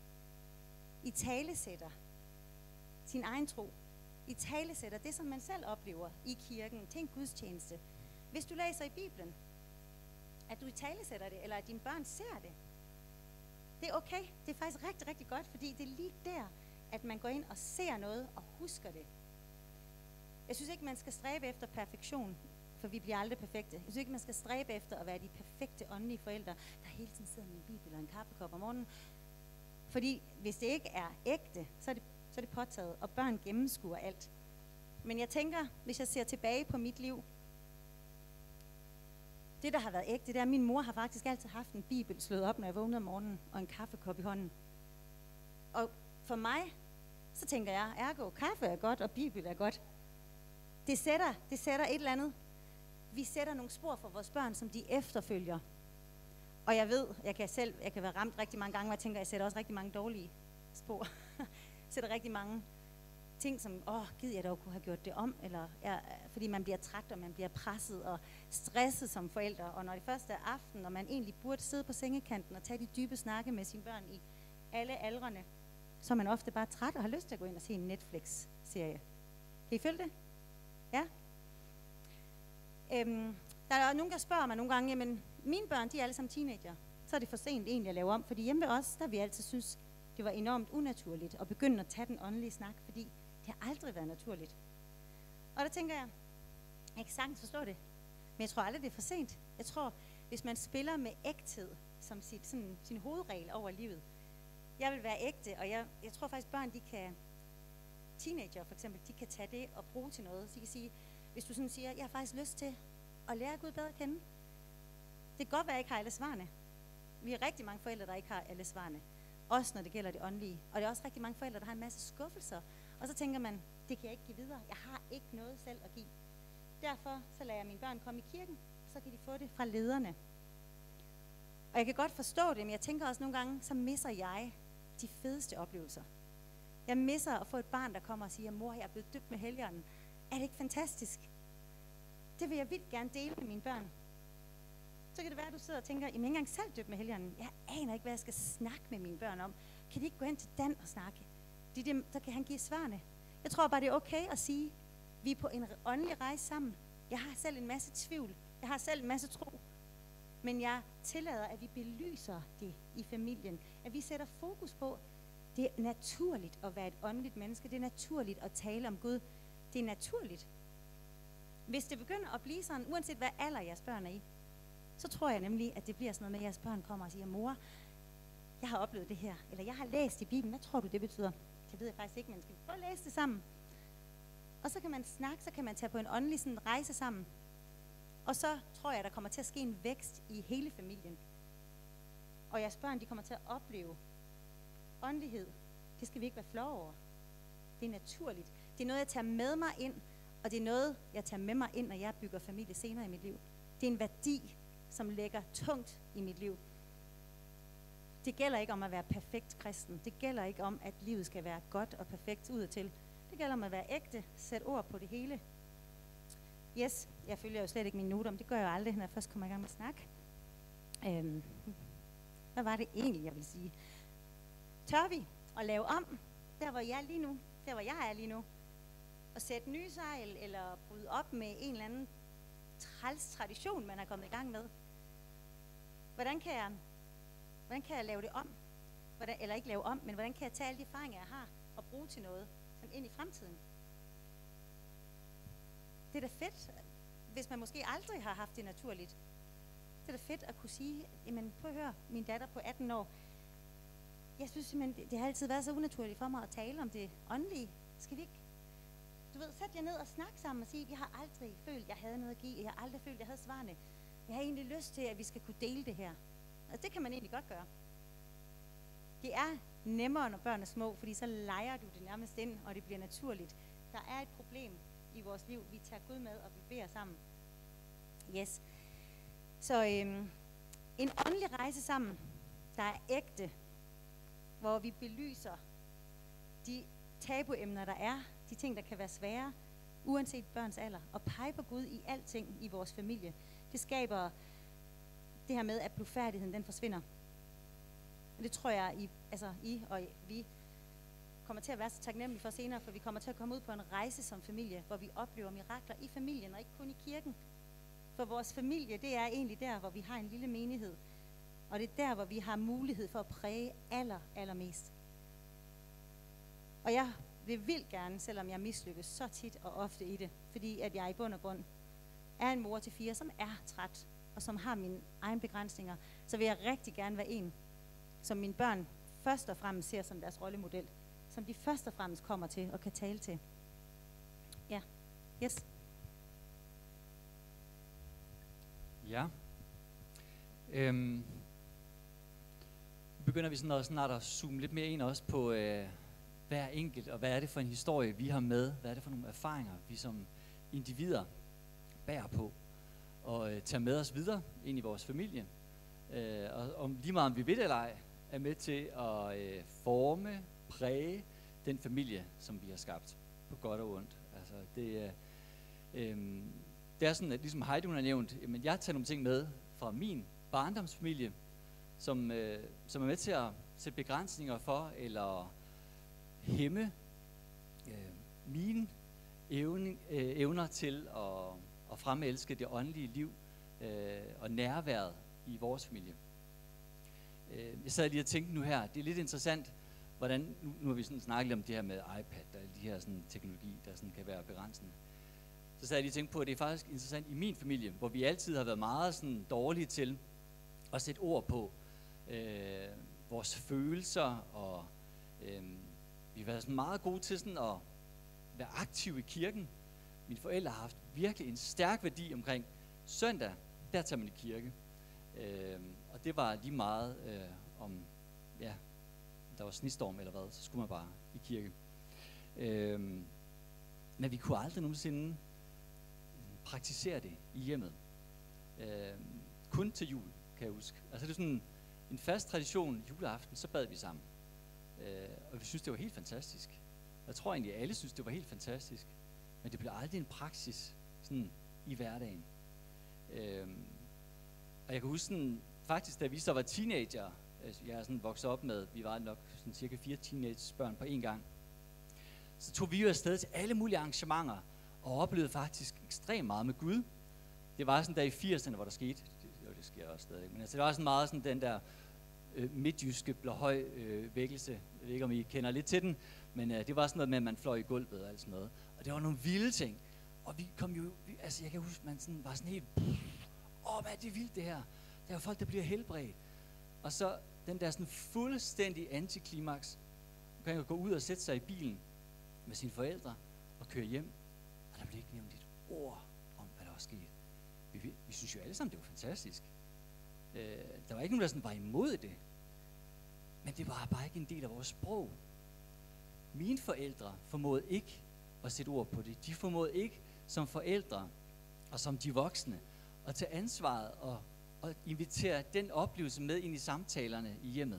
i talesætter sin egen tro, i talesætter det, som man selv oplever i kirken, til en gudstjeneste. Hvis du læser i Bibelen, at du i talesætter det, eller at dine børn ser det, det er okay. Det er faktisk rigtig, rigtig godt, fordi det er lige der, at man går ind og ser noget og husker det. Jeg synes ikke, man skal stræbe efter perfektion, for vi bliver aldrig perfekte. Jeg synes ikke, man skal stræbe efter at være de perfekte åndelige forældre, der hele tiden sidder med en bibel og en kaffekop om morgenen. Fordi hvis det ikke er ægte, så er det, så er det påtaget, og børn gennemskuer alt. Men jeg tænker, hvis jeg ser tilbage på mit liv, det, der har været ægte, det er, at min mor har faktisk altid haft en bibel slået op, når jeg vågnede om morgenen, og en kaffekop i hånden. Og for mig, så tænker jeg, ergo, kaffe er godt, og bibel er godt. Det sætter, det sætter et eller andet. Vi sætter nogle spor for vores børn, som de efterfølger. Og jeg ved, jeg kan selv, jeg kan være ramt rigtig mange gange, og jeg tænker, jeg sætter også rigtig mange dårlige spor. sætter rigtig mange ting, som, åh, gid jeg dog kunne have gjort det om, eller ja, fordi man bliver træt, og man bliver presset og stresset som forældre. Og når det først er aften, og man egentlig burde sidde på sengekanten og tage de dybe snakke med sine børn i alle aldrene, så er man ofte bare træt og har lyst til at gå ind og se en Netflix-serie. Kan I følge det? Ja? Øhm, der er nogen, der spørger mig nogle gange, jamen, mine børn, de er alle sammen teenager. Så er det for sent egentlig at lave om, fordi hjemme ved os, der vi altid synes, det var enormt unaturligt at begynde at tage den åndelige snak, fordi det har aldrig været naturligt. Og der tænker jeg, jeg kan sagtens forstå det, men jeg tror aldrig, det er for sent. Jeg tror, hvis man spiller med ægthed som sit, sådan, sin hovedregel over livet, jeg vil være ægte, og jeg, jeg tror faktisk, børn, de kan, teenager for eksempel, de kan tage det og bruge til noget. Så de kan sige, hvis du sådan siger, jeg har faktisk lyst til at lære Gud bedre at kende. Det kan godt være, at jeg ikke har alle svarene. Vi er rigtig mange forældre, der ikke har alle svarene. Også når det gælder det åndelige. Og det er også rigtig mange forældre, der har en masse skuffelser. Og så tænker man, det kan jeg ikke give videre. Jeg har ikke noget selv at give. Derfor så lader jeg mine børn komme i kirken, og så kan de få det fra lederne. Og jeg kan godt forstå det, men jeg tænker også nogle gange, så misser jeg de fedeste oplevelser. Jeg misser at få et barn, der kommer og siger, mor, jeg er blevet døbt med Helligånden. Er det ikke fantastisk? Det vil jeg vildt gerne dele med mine børn. Så kan det være, at du sidder og tænker, jeg er ikke engang selv døbt med Helligånden. Jeg aner ikke, hvad jeg skal snakke med mine børn om. Kan de ikke gå ind til Dan og snakke? Det er dem, der kan han give svarene. Jeg tror bare, det er okay at sige, vi er på en åndelig rejse sammen. Jeg har selv en masse tvivl. Jeg har selv en masse tro. Men jeg tillader, at vi belyser det i familien. At vi sætter fokus på, det er naturligt at være et åndeligt menneske. Det er naturligt at tale om Gud. Det er naturligt. Hvis det begynder at blive sådan, uanset hvad alder jeres børn er i, så tror jeg nemlig, at det bliver sådan noget med, at jeres børn kommer og siger, mor, jeg har oplevet det her, eller jeg har læst i Bibelen, hvad tror du, det betyder? Det ved jeg faktisk ikke, men skal vi prøve at læse det sammen? Og så kan man snakke, så kan man tage på en åndelig sådan, rejse sammen. Og så tror jeg, der kommer til at ske en vækst i hele familien. Og jeres børn, de kommer til at opleve åndelighed. Det skal vi ikke være flove over. Det er naturligt. Det er noget, jeg tager med mig ind, og det er noget, jeg tager med mig ind, når jeg bygger familie senere i mit liv. Det er en værdi, som ligger tungt i mit liv. Det gælder ikke om at være perfekt kristen. Det gælder ikke om, at livet skal være godt og perfekt udadtil. Det gælder om at være ægte, sætte ord på det hele. Yes, jeg følger jo slet ikke mine noter, men det gør jeg jo aldrig, når jeg først kommer i gang med at snakke. Øhm, hvad var det egentlig, jeg vil sige? Tør vi at lave om, der hvor jeg er lige nu, der hvor jeg er lige nu, og sætte nye sejl, eller bryde op med en eller anden træls tradition, man er kommet i gang med? Hvordan kan jeg, hvordan kan jeg lave det om? Hvordan, eller ikke lave om, men hvordan kan jeg tage alle de erfaringer, jeg har, og bruge til noget, sådan ind i fremtiden? Det er da fedt, hvis man måske aldrig har haft det naturligt. Det er da fedt at kunne sige, jamen prøv at høre, min datter på atten år, jeg synes simpelthen, det, det har altid været så unaturligt for mig at tale om det åndelige. Skal vi ikke, du ved, sæt jer ned og snak sammen og sige, jeg har aldrig følt, jeg havde noget at give, jeg har aldrig følt, jeg havde svarene. Jeg har egentlig lyst til, at vi skal kunne dele det her. Altså det kan man egentlig godt gøre. Det er nemmere, når børn er små, fordi så leger du det nærmest ind, og det bliver naturligt. Der er et problem i vores liv, vi tager Gud med, og vi beder sammen. Yes. Så øhm, en åndelig rejse sammen, der er ægte, hvor vi belyser de tabuemner, der er, de ting, der kan være svære, uanset børns alder, og pege på Gud i alting i vores familie. Det skaber det her med, at blufærdigheden den forsvinder. Og det tror jeg, I, altså I og vi kommer til at være så taknemmelige for senere, for vi kommer til at komme ud på en rejse som familie, hvor vi oplever mirakler i familien, og ikke kun i kirken. For vores familie, det er egentlig der, hvor vi har en lille menighed, og det er der, hvor vi har mulighed for at præge aller, allermest. Og jeg vil vildt gerne, selvom jeg mislykkes så tit og ofte i det, fordi at jeg i bund og grund er en mor til fire, som er træt, og som har mine egne begrænsninger, så vil jeg rigtig gerne være en, som mine børn først og fremmest ser som deres rollemodel, som de først og fremmest kommer til og kan tale til. Ja, yes. Ja. Øhm. Nu begynder vi sådan at, snart at zoome lidt mere ind også på øh, hver enkelt, og hvad er det for en historie, vi har med? Hvad er det for nogle erfaringer, vi som individer bærer på og øh, tager med os videre ind i vores familie? Øh, og om lige meget om vi ved det eller ej, er med til at øh, forme, præge den familie, som vi har skabt, på godt og ondt. Altså, det, øh, øh, det er sådan, at ligesom Heidi hun har nævnt, jamen, jeg tager nogle ting med fra min barndomsfamilie, som, øh, som er med til at sætte begrænsninger for, eller hæmme øh, mine evne, øh, evner til at, at fremelske det åndelige liv øh, og nærværet i vores familie. Øh, jeg sad lige og tænkte nu her, det er lidt interessant, hvordan, nu, nu har vi sådan snakket om det her med iPad og de her sådan, teknologi, der sådan kan være begrænsende. Så sad jeg lige og tænkte på, at det er faktisk interessant i min familie, hvor vi altid har været meget sådan, dårlige til at sætte ord på øh, vores følelser, og øh, vi har været sådan meget gode til sådan at være aktive i kirken. Mine forældre har haft virkelig en stærk værdi omkring søndag, der tager man i kirke. Øh, og det var lige meget øh, om, ja, der var snestorm eller hvad, så skulle man bare i kirke. Øh, men vi kunne aldrig nogensinde praktisere det i hjemmet. Øh, kun til jul, kan jeg huske. Altså det er sådan en fast tradition, juleaften, så bad vi sammen. Øh, og vi synes, det var helt fantastisk. Jeg tror egentlig, at alle synes, det var helt fantastisk. Men det blev aldrig en praksis sådan i hverdagen. Øh, og jeg kan huske sådan, faktisk, da vi så var teenager, jeg er sådan vokset op med, vi var nok sådan cirka fire teenagebørn på en gang, så tog vi jo afsted til alle mulige arrangementer, og oplevede faktisk ekstremt meget med Gud. Det var sådan der i firserne, hvor der skete, det, jo, det sker også stadig, men altså, det var sådan meget sådan den der øh, midtjyske blåhøj øh, vækkelse. Jeg ved ikke, om I kender lidt til den, men øh, det var sådan noget med, at man fløj i gulvet og alt sådan noget. Og det var nogle vilde ting. Og vi kom jo, vi, altså jeg kan huske, man sådan var sådan helt, åh, hvad er det vildt det her? Der er jo folk, der bliver helbredt. Og så den der sådan fuldstændig antiklimaks, man kan jo gå ud og sætte sig i bilen med sine forældre og køre hjem, og der blev ikke nævnt et ord om, hvad der var sket. Vi, vi synes jo alle sammen, det var fantastisk. Øh, der var ikke nogen, der sådan var imod det, men det var bare ikke en del af vores sprog. Mine forældre formåede ikke at sætte ord på det. De formåede ikke som forældre og som de voksne at tage ansvaret og, og invitere den oplevelse med ind i samtalerne i hjemmet.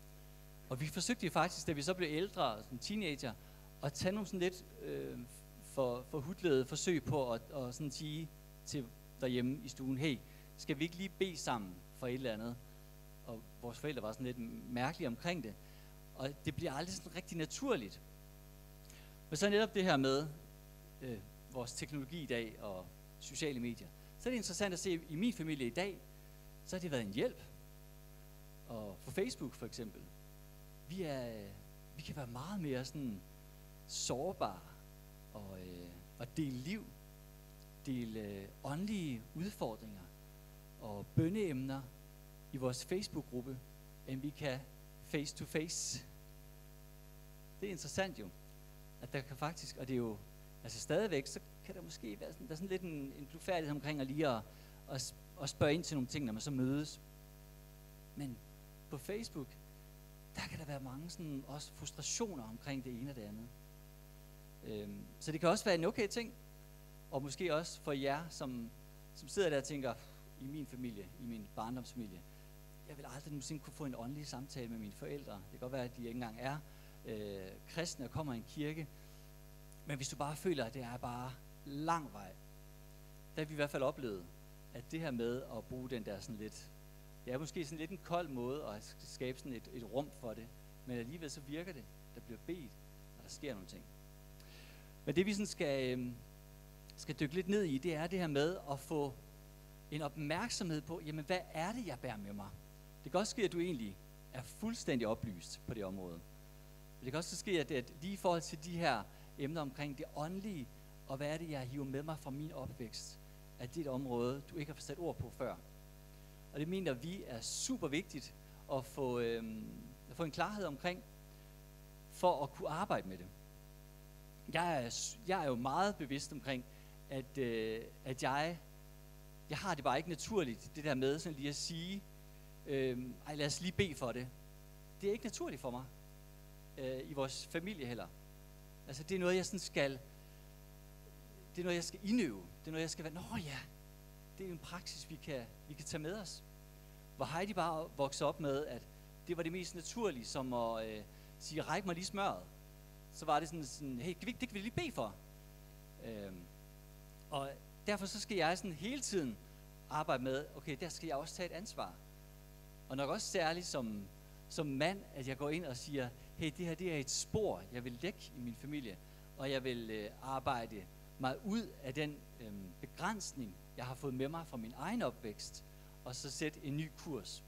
Og vi forsøgte faktisk, da vi så blev ældre, som teenager, at tage nogle sådan lidt øh, for, for hudlede forsøg på at, at sådan sige til derhjemme i stuen, hey, skal vi ikke lige bede sammen for et eller andet? Og vores forældre var sådan lidt mærkelige omkring det. Og det bliver aldrig sådan rigtig naturligt. Men så netop det her med øh, vores teknologi i dag og sociale medier, så er det interessant at se, i min familie i dag, så har det været en hjælp. Og på Facebook for eksempel, vi, er, vi kan være meget mere sådan sårbare og, øh, og dele liv, dele øh, åndelige udfordringer og bønneemner i vores Facebook-gruppe, end vi kan face to face. Det er interessant jo, at der kan faktisk, og det er jo, altså stadigvæk, så kan der måske være sådan, der er sådan lidt en, en blufærdighed omkring at lige at, at, at spørge ind til nogle ting, når man så mødes. Men på Facebook, der kan der være mange sådan også frustrationer omkring det ene og det andet. Øhm, så det kan også være en okay ting, og måske også for jer, som, som sidder der og tænker, i min familie, i min barndomsfamilie, jeg vil aldrig nogensinde kunne få en åndelig samtale med mine forældre. Det kan godt være, at de ikke engang er øh, kristne og kommer i en kirke. Men hvis du bare føler, at det er bare lang vej, der har vi i hvert fald oplevet, at det her med at bruge den der sådan lidt, det er måske sådan lidt en kold måde at skabe sådan et, et rum for det, men alligevel så virker det. Der bliver bedt, og der sker nogle ting. Men det vi sådan skal, øh, skal dykke lidt ned i, det er det her med at få en opmærksomhed på, jamen hvad er det, jeg bærer med mig? Det kan også ske, at du egentlig er fuldstændig oplyst på det område. Men det kan også ske, at, at lige i forhold til de her emner omkring det åndelige, og hvad er det, jeg hiver med mig fra min opvækst, at det er et område, du ikke har sat ord på før. Og det mener vi er super vigtigt at få, øhm, at få en klarhed omkring, for at kunne arbejde med det. Jeg er, jeg er jo meget bevidst omkring, at, øh, at jeg, jeg har det bare ikke naturligt, det der med sådan lige at sige, øh, ej lad os lige bede for det. Det er ikke naturligt for mig, øh, i vores familie heller. Altså det er noget, jeg sådan skal, det er noget, jeg skal indøve. Det er noget, jeg skal være, nå ja, det er en praksis, vi kan, vi kan tage med os. Hvor Heidi bare voksede op med, at det var det mest naturlige, som at øh, sige, ræk mig lige smøret. Så var det sådan, sådan hey, det kan vi lige bede for. Øhm, og derfor så skal jeg sådan hele tiden arbejde med, okay, der skal jeg også tage et ansvar. Og nok også særligt som, som mand, at jeg går ind og siger, hey, det her det er et spor, jeg vil lægge i min familie, og jeg vil øh, arbejde mig ud af den øh, begrænsning, jeg har fået med mig fra min egen opvækst, og så sætte en ny kurs.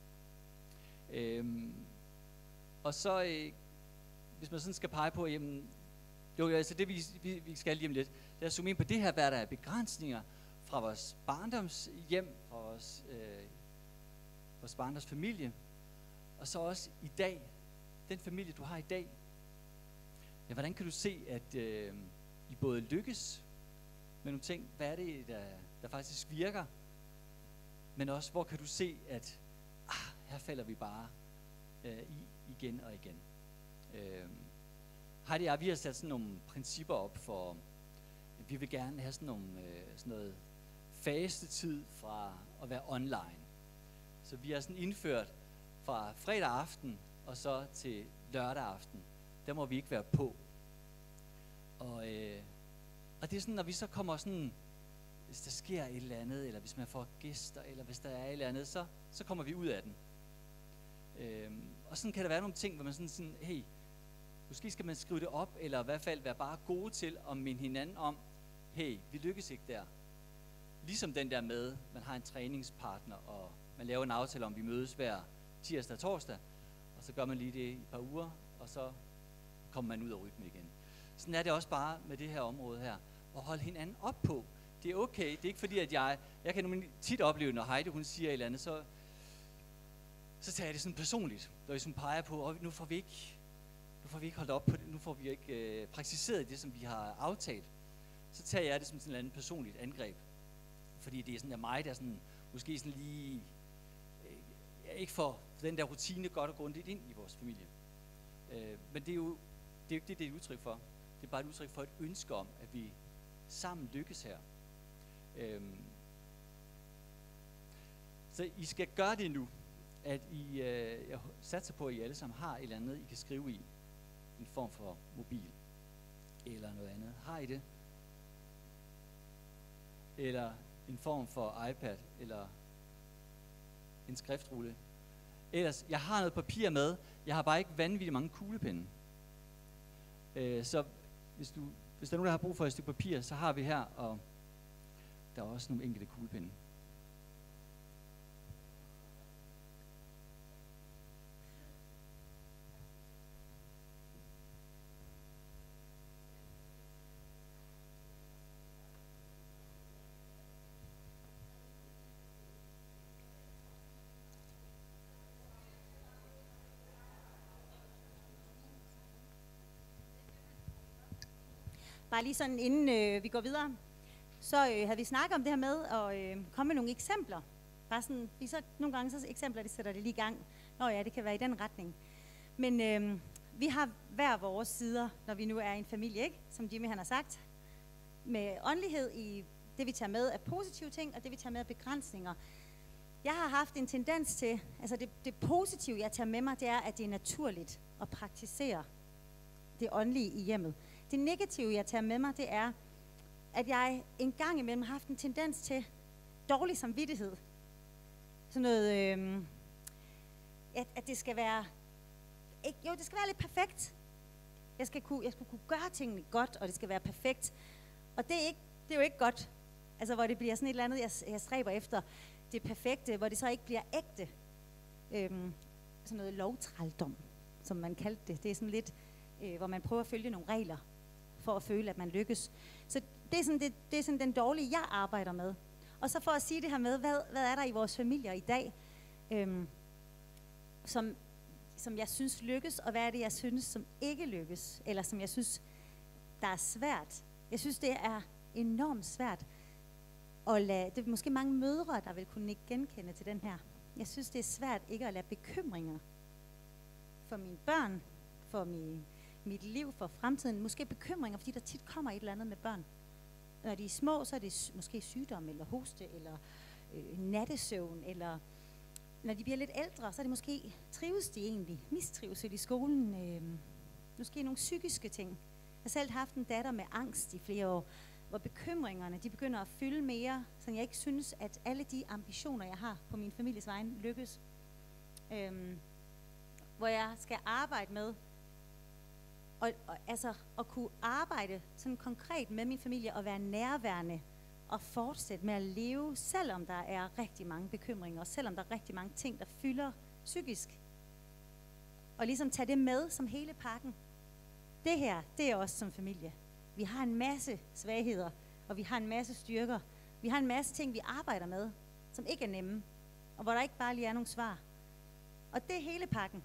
Øhm, og så, øh, hvis man sådan skal pege på, jamen, jo, altså det vi, vi, vi skal lige om lidt, lad os zoome ind på det her, hvad der er begrænsninger fra vores barndomshjem, fra vores, øh, vores barndomsfamilie, og så også i dag, den familie, du har i dag. Ja, hvordan kan du se, at øh, I både lykkes med nogle ting, hvad er det, der, der faktisk virker, men også, hvor kan du se, at ah, her falder vi bare øh, i igen og igen. Øh, Heidi og jeg, vi har sat sådan nogle principper op for, vi vil gerne have sådan, nogle, øh, sådan noget fastetid fra at være online. Så vi har sådan indført fra fredag aften og så til lørdag aften, der må vi ikke være på. Og, øh, og det er sådan, når vi så kommer sådan, hvis der sker et eller andet, eller hvis man får gæster, eller hvis der er et eller andet, så, så kommer vi ud af den. Øhm, og sådan kan der være nogle ting, hvor man sådan, sådan, hey, måske skal man skrive det op, eller i hvert fald være bare gode til at minde hinanden om, hey, vi lykkes ikke der. Ligesom den der med, man har en træningspartner, og man laver en aftale om, vi mødes hver tirsdag og torsdag, og så gør man lige det i et par uger, og så kommer man ud af rytmen igen. Sådan er det også bare med det her område her, at holde hinanden op på. Det er okay, det er ikke fordi, at jeg, jeg kan tit opleve, når Heidi hun siger et eller andet, så, så tager jeg det sådan personligt, når jeg sådan peger på, og nu får vi ikke, nu får vi ikke holdt op på det, nu får vi ikke øh, praktiseret det, som vi har aftalt. Så tager jeg det som sådan et andet personligt angreb. Fordi det er sådan, at mig, der sådan, måske sådan lige, øh, ikke får den der rutine godt og grundigt ind i vores familie. Øh, men det er jo det er jo ikke det, det er et udtryk for. Det er bare et udtryk for et ønske om, at vi sammen lykkes her. Øhm. Så I skal gøre det nu, at I, øh, jeg satser på, at I alle sammen har et eller andet, I kan skrive i. En form for mobil eller noget andet. Har I det? eller en form for iPad, eller en skriftrulle. Ellers, jeg har noget papir med, jeg har bare ikke vanvittigt mange kuglepenne. Øh, så hvis, du, hvis der er nogen, der har brug for et stykke papir, så har vi her, og der er også nogle enkelte kuglepenne. Bare lige sådan, inden øh, vi går videre, så øh, havde vi snakket om det her med at øh, komme med nogle eksempler. Bare sådan, vi så nogle gange så eksempler, de sætter det lige i gang. Nå ja, det kan være i den retning. Men øh, vi har hver vores sider, når vi nu er en familie, ikke? Som Jimmy han har sagt. Med åndelighed i det, vi tager med af positive ting, og det, vi tager med af begrænsninger. Jeg har haft en tendens til, altså det, det positive, jeg tager med mig, det er, at det er naturligt at praktisere det åndelige i hjemmet. Det negative, jeg tager med mig, det er, at jeg en gang imellem har haft en tendens til dårlig samvittighed. Sådan noget, øh, at, at det skal være, ikke, jo, det skal være lidt perfekt. Jeg skal, kunne, jeg skal kunne gøre tingene godt, og det skal være perfekt. Og det er, ikke, det er jo ikke godt. Altså, hvor det bliver sådan et eller andet, jeg, jeg stræber efter det perfekte, hvor det så ikke bliver ægte. Øhm, sådan noget lovtrældom, som man kaldte det. Det er sådan lidt, øh, hvor man prøver at følge nogle regler, for at føle, at man lykkes. Så det er sådan, det, det er sådan den dårlige, jeg arbejder med. Og så for at sige det her med, hvad, hvad er der i vores familier i dag, øhm, som, som jeg synes lykkes, og hvad er det, jeg synes, som ikke lykkes, eller som jeg synes, der er svært. Jeg synes, det er enormt svært at lade, det er måske mange mødre, der vil kunne ikke genkende til den her. Jeg synes, det er svært ikke at lade bekymringer for mine børn, for min, mit liv, for fremtiden, måske bekymringer, fordi der tit kommer et eller andet med børn. Når de er små, så er det måske sygdom, eller hoste, eller øh, nattesøvn, eller når de bliver lidt ældre, så er det måske, trives de egentlig, mistrivsel i skolen, øh, måske nogle psykiske ting. Jeg har selv haft en datter med angst i flere år, hvor bekymringerne, de begynder at fylde mere, så jeg ikke synes, at alle de ambitioner, jeg har på min families vegne, lykkes. Øhm, hvor jeg skal arbejde med, og, og, altså at kunne arbejde sådan konkret med min familie, og være nærværende, og fortsætte med at leve, selvom der er rigtig mange bekymringer, og selvom der er rigtig mange ting, der fylder psykisk. Og ligesom tage det med som hele pakken. Det her, det er os som familie. Vi har en masse svagheder, og vi har en masse styrker. Vi har en masse ting, vi arbejder med, som ikke er nemme, og hvor der ikke bare lige er nogle svar. Og det er hele pakken.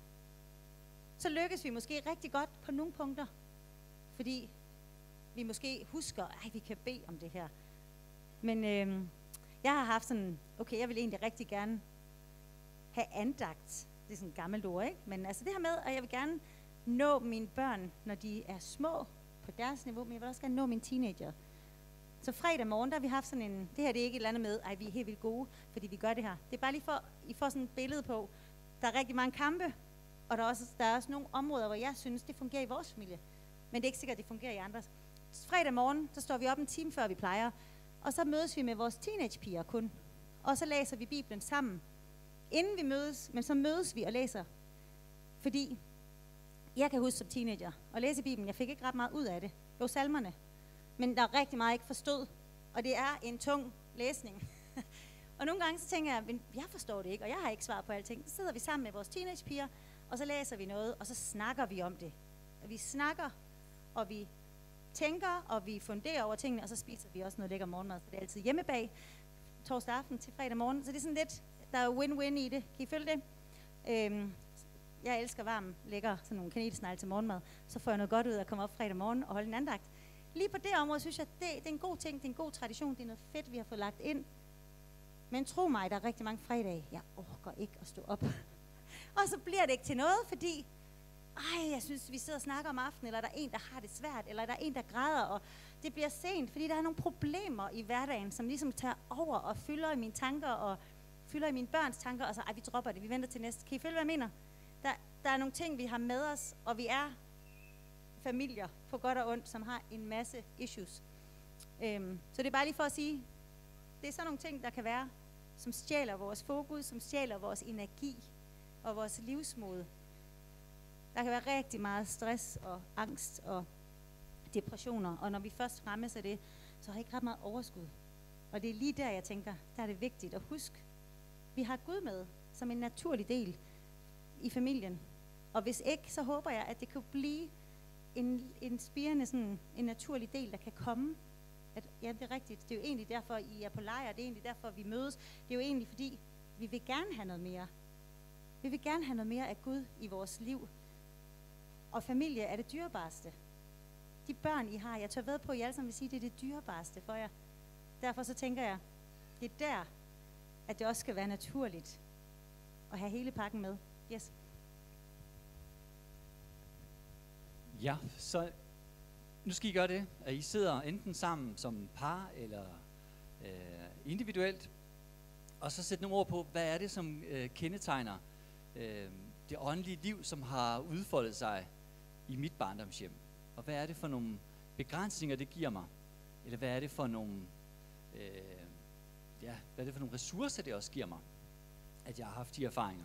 Så lykkes vi måske rigtig godt på nogle punkter, fordi vi måske husker, at vi kan bede om det her. Men øh, jeg har haft sådan, okay, jeg vil egentlig rigtig gerne have andagt. Det er sådan et gammelt ord, ikke? Men altså det her med, at jeg vil gerne nå mine børn, når de er små på deres niveau, men jeg vil også gerne nå mine teenager. Så fredag morgen, der har vi haft sådan en, det her det er ikke et eller andet med, ej vi er helt vildt gode, fordi vi gør det her. Det er bare lige for, I får sådan et billede på, der er rigtig mange kampe, og der er, også, der er også nogle områder, hvor jeg synes, det fungerer i vores familie. Men det er ikke sikkert, det fungerer i andres. Fredag morgen, så står vi op en time før vi plejer, og så mødes vi med vores teenagepiger kun. Og så læser vi Bibelen sammen, inden vi mødes, men så mødes vi og læser. Fordi jeg kan huske som teenager at læse Bibelen, jeg fik ikke ret meget ud af det. Jo, salmerne. Men der er rigtig meget, jeg ikke forstod. Og det er en tung læsning. Og nogle gange så tænker jeg, men jeg forstår det ikke, og jeg har ikke svar på alting. Så sidder vi sammen med vores teenagepiger, og så læser vi noget, og så snakker vi om det. Og vi snakker, og vi tænker, og vi funderer over tingene, og så spiser vi også noget lækker morgenmad. Så det er altid hjemmebag, torsdag aften til fredag morgen. Så det er sådan lidt, der er win-win i det. Kan I følge det? Øhm, jeg elsker varm, lækker sådan nogle kanelsnegle til morgenmad. Så får jeg noget godt ud af at komme op fredag morgen og holde en andagt. Lige på det område synes jeg, det, det er en god ting, det er en god tradition, det er noget fedt, vi har fået lagt ind. Men tro mig, der er rigtig mange fredage, jeg orker ikke at stå op. Og så bliver det ikke til noget, fordi ej, jeg synes, vi sidder og snakker om aftenen, eller der er en, der har det svært, eller der er en, der græder, og det bliver sent, fordi der er nogle problemer i hverdagen, som ligesom tager over og fylder i mine tanker, og fylder i mine børns tanker, og så, ej, vi dropper det, vi venter til næste. Kan I følge, hvad jeg mener? Der, der er nogle ting, vi har med os, og vi er familier, på godt og ondt, som har en masse issues. Øhm, så det er bare lige for at sige, det er sådan nogle ting, der kan være, som stjæler vores fokus, som stjæler vores energi og vores livsmod. Der kan være rigtig meget stress og angst og depressioner, og når vi først fremmes af det, så har jeg ikke ret meget overskud. Og det er lige der, jeg tænker, der er det vigtigt at huske, vi har Gud med som en naturlig del i familien. Og hvis ikke, så håber jeg, at det kan blive en, en spirende, sådan en naturlig del, der kan komme. At, ja, det er rigtigt. Det er jo egentlig derfor, I er på lejr. Det er egentlig derfor, vi mødes. Det er jo egentlig, fordi vi vil gerne have noget mere. Vi vil gerne have noget mere af Gud i vores liv. Og familie er det dyrebareste. De børn, I har, jeg tør ved på, at I alle sammen vil sige, at det er det dyrebareste for jer. Derfor så tænker jeg, det er der, at det også skal være naturligt at have hele pakken med. Yes. Ja, så nu skal I gøre det, at I sidder enten sammen som par eller øh, individuelt, og så sætte nogle ord på, hvad er det, som øh, kendetegner øh, det åndelige liv, som har udfoldet sig i mit barndomshjem. Og hvad er det for nogle begrænsninger, det giver mig? Eller hvad er det for nogle, øh, ja, hvad er det for nogle ressourcer, det også giver mig, at jeg har haft de erfaringer?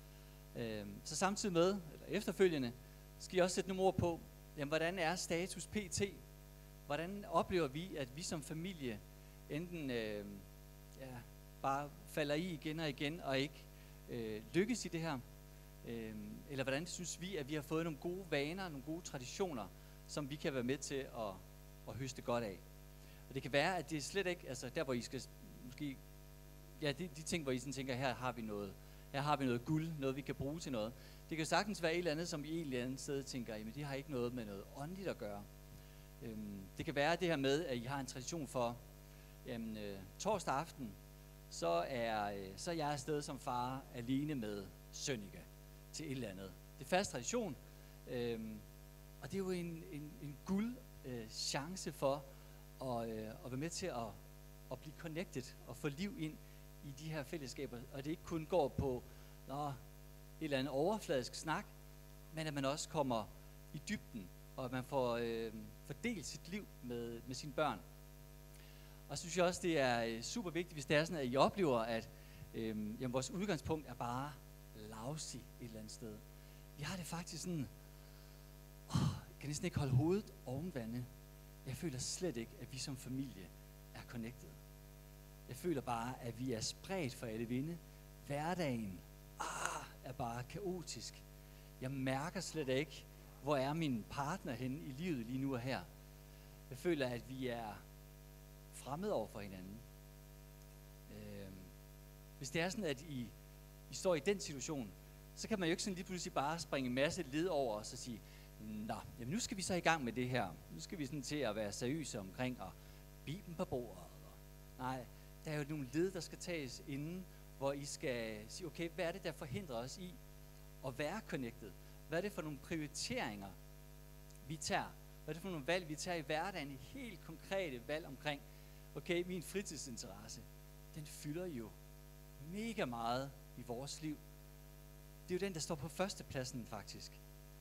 Øh, så samtidig med, eller efterfølgende, skal I også sætte nogle ord på, jamen, hvordan er status pt? Hvordan oplever vi, at vi som familie enten øh, ja, bare falder i igen og igen, og ikke øh, lykkes i det her? Øh, eller hvordan synes vi, at vi har fået nogle gode vaner, nogle gode traditioner, som vi kan være med til at, at høste godt af? Og det kan være, at det er slet ikke, altså der hvor I skal måske, ja de, de ting, hvor I sådan tænker, her har vi noget, her har vi noget guld, noget vi kan bruge til noget. Det kan sagtens være et eller andet, som I et eller andet sted tænker, jamen det har ikke noget med noget åndeligt at gøre. Øhm, det kan være det her med, at I har en tradition for, jamen øh, torsdag aften, så er, øh, så er jeg afsted som far alene med Sønneke til et eller andet. Det er fast tradition, øhm, og det er jo en, en, en guld øh, chance for at, øh, at være med til at, at blive connected og få liv ind i de her fællesskaber, og det ikke kun går på nå, et eller andet overfladisk snak, men at man også kommer i dybden, og at man får øh, fordelt sit liv med, med sine børn. Og så synes jeg også, det er øh, super vigtigt, hvis det er sådan, at I oplever, at øh, jamen, vores udgangspunkt er bare lousy et eller andet sted. Vi har det faktisk sådan, åh, jeg kan næsten ikke holde hovedet oven vande. Jeg føler slet ikke, at vi som familie er connected. Jeg føler bare, at vi er spredt for alle vinde. Hverdagen ah, er bare kaotisk. Jeg mærker slet ikke, hvor er min partner henne i livet lige nu og her. Jeg føler, at vi er fremmede over for hinanden. Øhm, hvis det er sådan, at I, I står i den situation, så kan man jo ikke sådan lige pludselig bare springe en masse led over og så sige, nå, jamen nu skal vi så i gang med det her. Nu skal vi sådan til at være seriøse omkring og Bibelen på bordet. Nej, der er jo nogle led, der skal tages inden, hvor I skal sige, okay, hvad er det, der forhindrer os i at være connected? Hvad er det for nogle prioriteringer, vi tager? Hvad er det for nogle valg, vi tager i hverdagen? Helt konkrete valg omkring, okay, min fritidsinteresse, den fylder jo mega meget i vores liv. Det er jo den, der står på førstepladsen faktisk.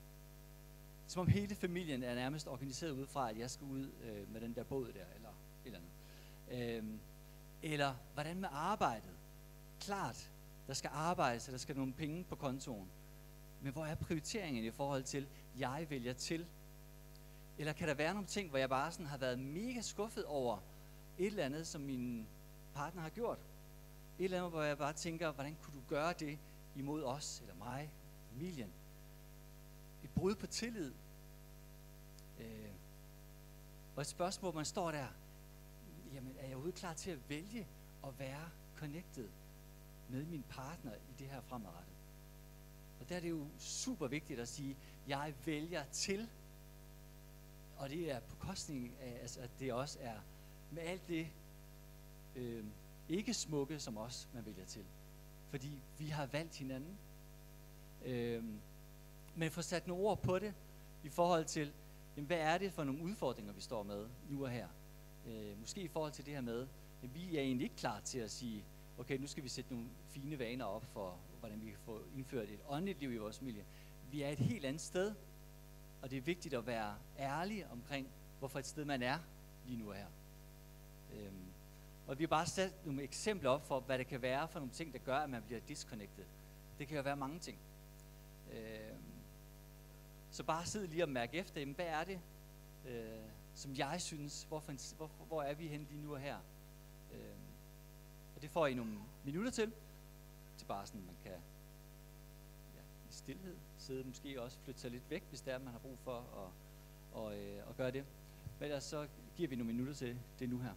Som om hele familien er nærmest organiseret ud fra, at jeg skal ud øh, med den der båd der, eller et eller andet. Øhm, eller hvordan med arbejdet? Klart, der skal arbejdes, og der skal nogle penge på kontoen. Men hvor er prioriteringen i forhold til, jeg vælger til? Eller kan der være nogle ting, hvor jeg bare sådan har været mega skuffet over et eller andet, som min partner har gjort? Et eller andet, hvor jeg bare tænker, hvordan kunne du gøre det imod os, eller mig, familien? Et brud på tillid. Øh, og et spørgsmål, hvor man står der, jamen er jeg overhovedet klar til at vælge at være connected med min partner i det her fremadrettet? Og der er det jo super vigtigt at sige, jeg vælger til, og det er på kostning af, altså, at det også er med alt det øh, ikke smukke som os, man vælger til. Fordi vi har valgt hinanden. Øh, men få sat nogle ord på det i forhold til, jamen, hvad er det for nogle udfordringer, vi står med nu og her? Øh, måske i forhold til det her med, at vi er egentlig ikke klar til at sige, okay, nu skal vi sætte nogle fine vaner op for, hvordan vi kan få indført et åndeligt liv i vores familie. Vi er et helt andet sted, og det er vigtigt at være ærlig omkring, hvorfor et sted man er lige nu og her. Øhm, Og vi har bare sat nogle eksempler op for, hvad det kan være for nogle ting, der gør, at man bliver disconnected. Det kan jo være mange ting. Øh, så bare sid lige og mærke efter, jamen, hvad er det, øh, som jeg synes, hvorfor en, hvor, hvor er vi henne lige nu og her? Øh, og det får I nogle minutter til, til bare sådan, man kan ja, i stillhed sidde, måske også flytte sig lidt væk, hvis det er, man har brug for at, og, øh, at gøre det. Men ellers så giver vi nogle minutter til det nu her.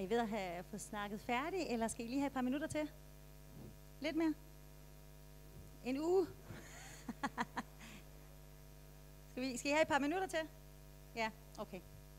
I ved at have fået snakket færdigt, eller skal I lige have et par minutter til? Lidt mere? En uge? skal, vi, skal I have et par minutter til? Ja, okay.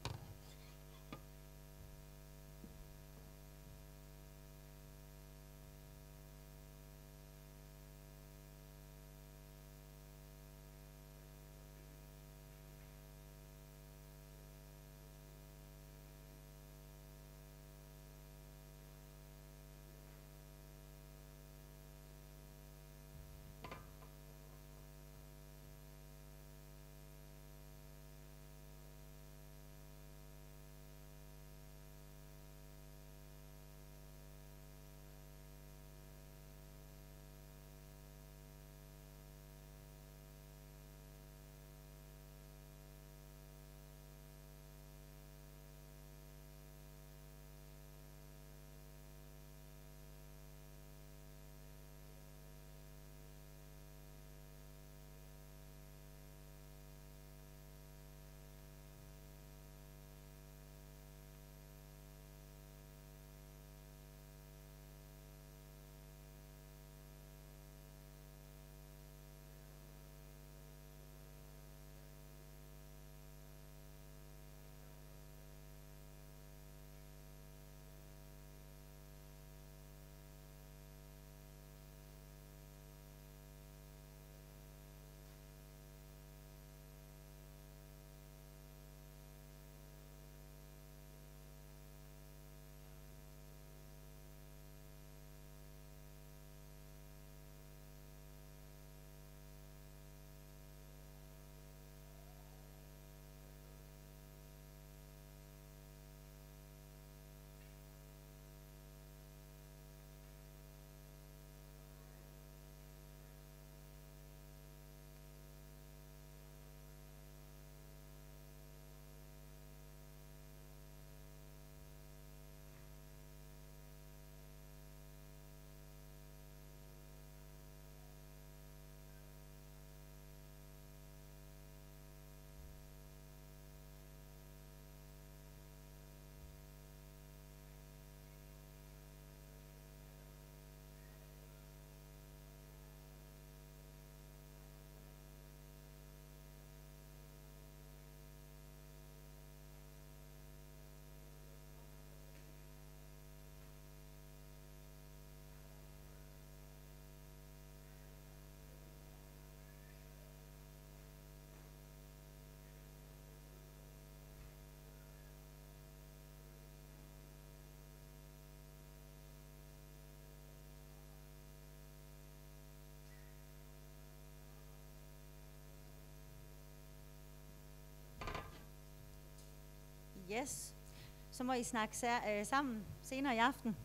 Yes. Så må I snakke sær, øh, sammen senere i aften.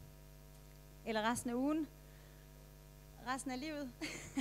Eller resten af ugen. Resten af livet.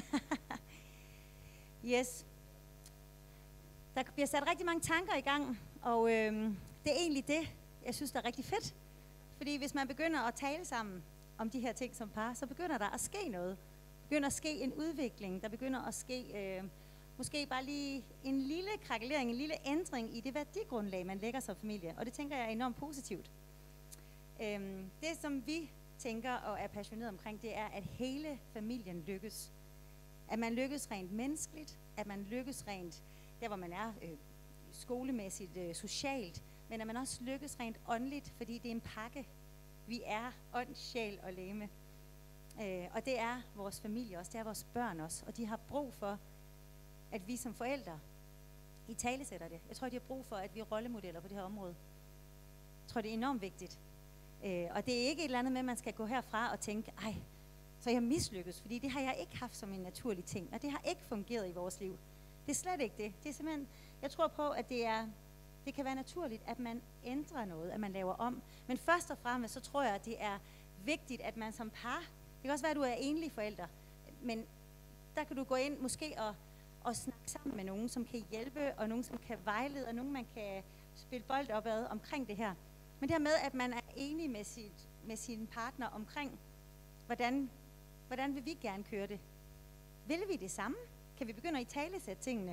Yes. Der bliver sat rigtig mange tanker i gang, og øh, det er egentlig det, jeg synes, der er rigtig fedt. Fordi hvis man begynder at tale sammen om de her ting som par, så begynder der at ske noget. Der begynder at ske en udvikling. Der begynder at ske øh, måske bare lige en lille krakelering, en lille ændring i det værdigrundlag, man lægger som familie. Og det tænker jeg er enormt positivt. Øh, det, som vi tænker og er passioneret omkring, det er, at hele familien lykkes. At man lykkes rent menneskeligt, at man lykkes rent der, hvor man er øh, skolemæssigt, øh, socialt, men at man også lykkes rent åndeligt, fordi det er en pakke. Vi er ånd, sjæl og legeme. Øh, og det er vores familie også, det er vores børn også, og de har brug for, at vi som forældre i tale sætter det. Jeg tror, de har brug for, at vi er rollemodeller på det her område. Jeg tror, det er enormt vigtigt. Øh, og det er ikke et eller andet med, at man skal gå herfra og tænke, ej, så jeg mislykkes, fordi det har jeg ikke haft som en naturlig ting, og det har ikke fungeret i vores liv. Det er slet ikke det. Det er simpelthen, jeg tror på, at det er, det kan være naturligt, at man ændrer noget, at man laver om. Men først og fremmest, så tror jeg, at det er vigtigt, at man som par, det kan også være, at du er enlig forælder, men der kan du gå ind måske og, og snakke sammen med nogen, som kan hjælpe, og nogen, som kan vejlede, og nogen, man kan spille bold opad omkring det her. Men det her med, at man er enig med, sit, med sin partner omkring, hvordan, hvordan vil vi gerne køre det? Vil vi det samme? Kan vi begynde at italesætte tingene?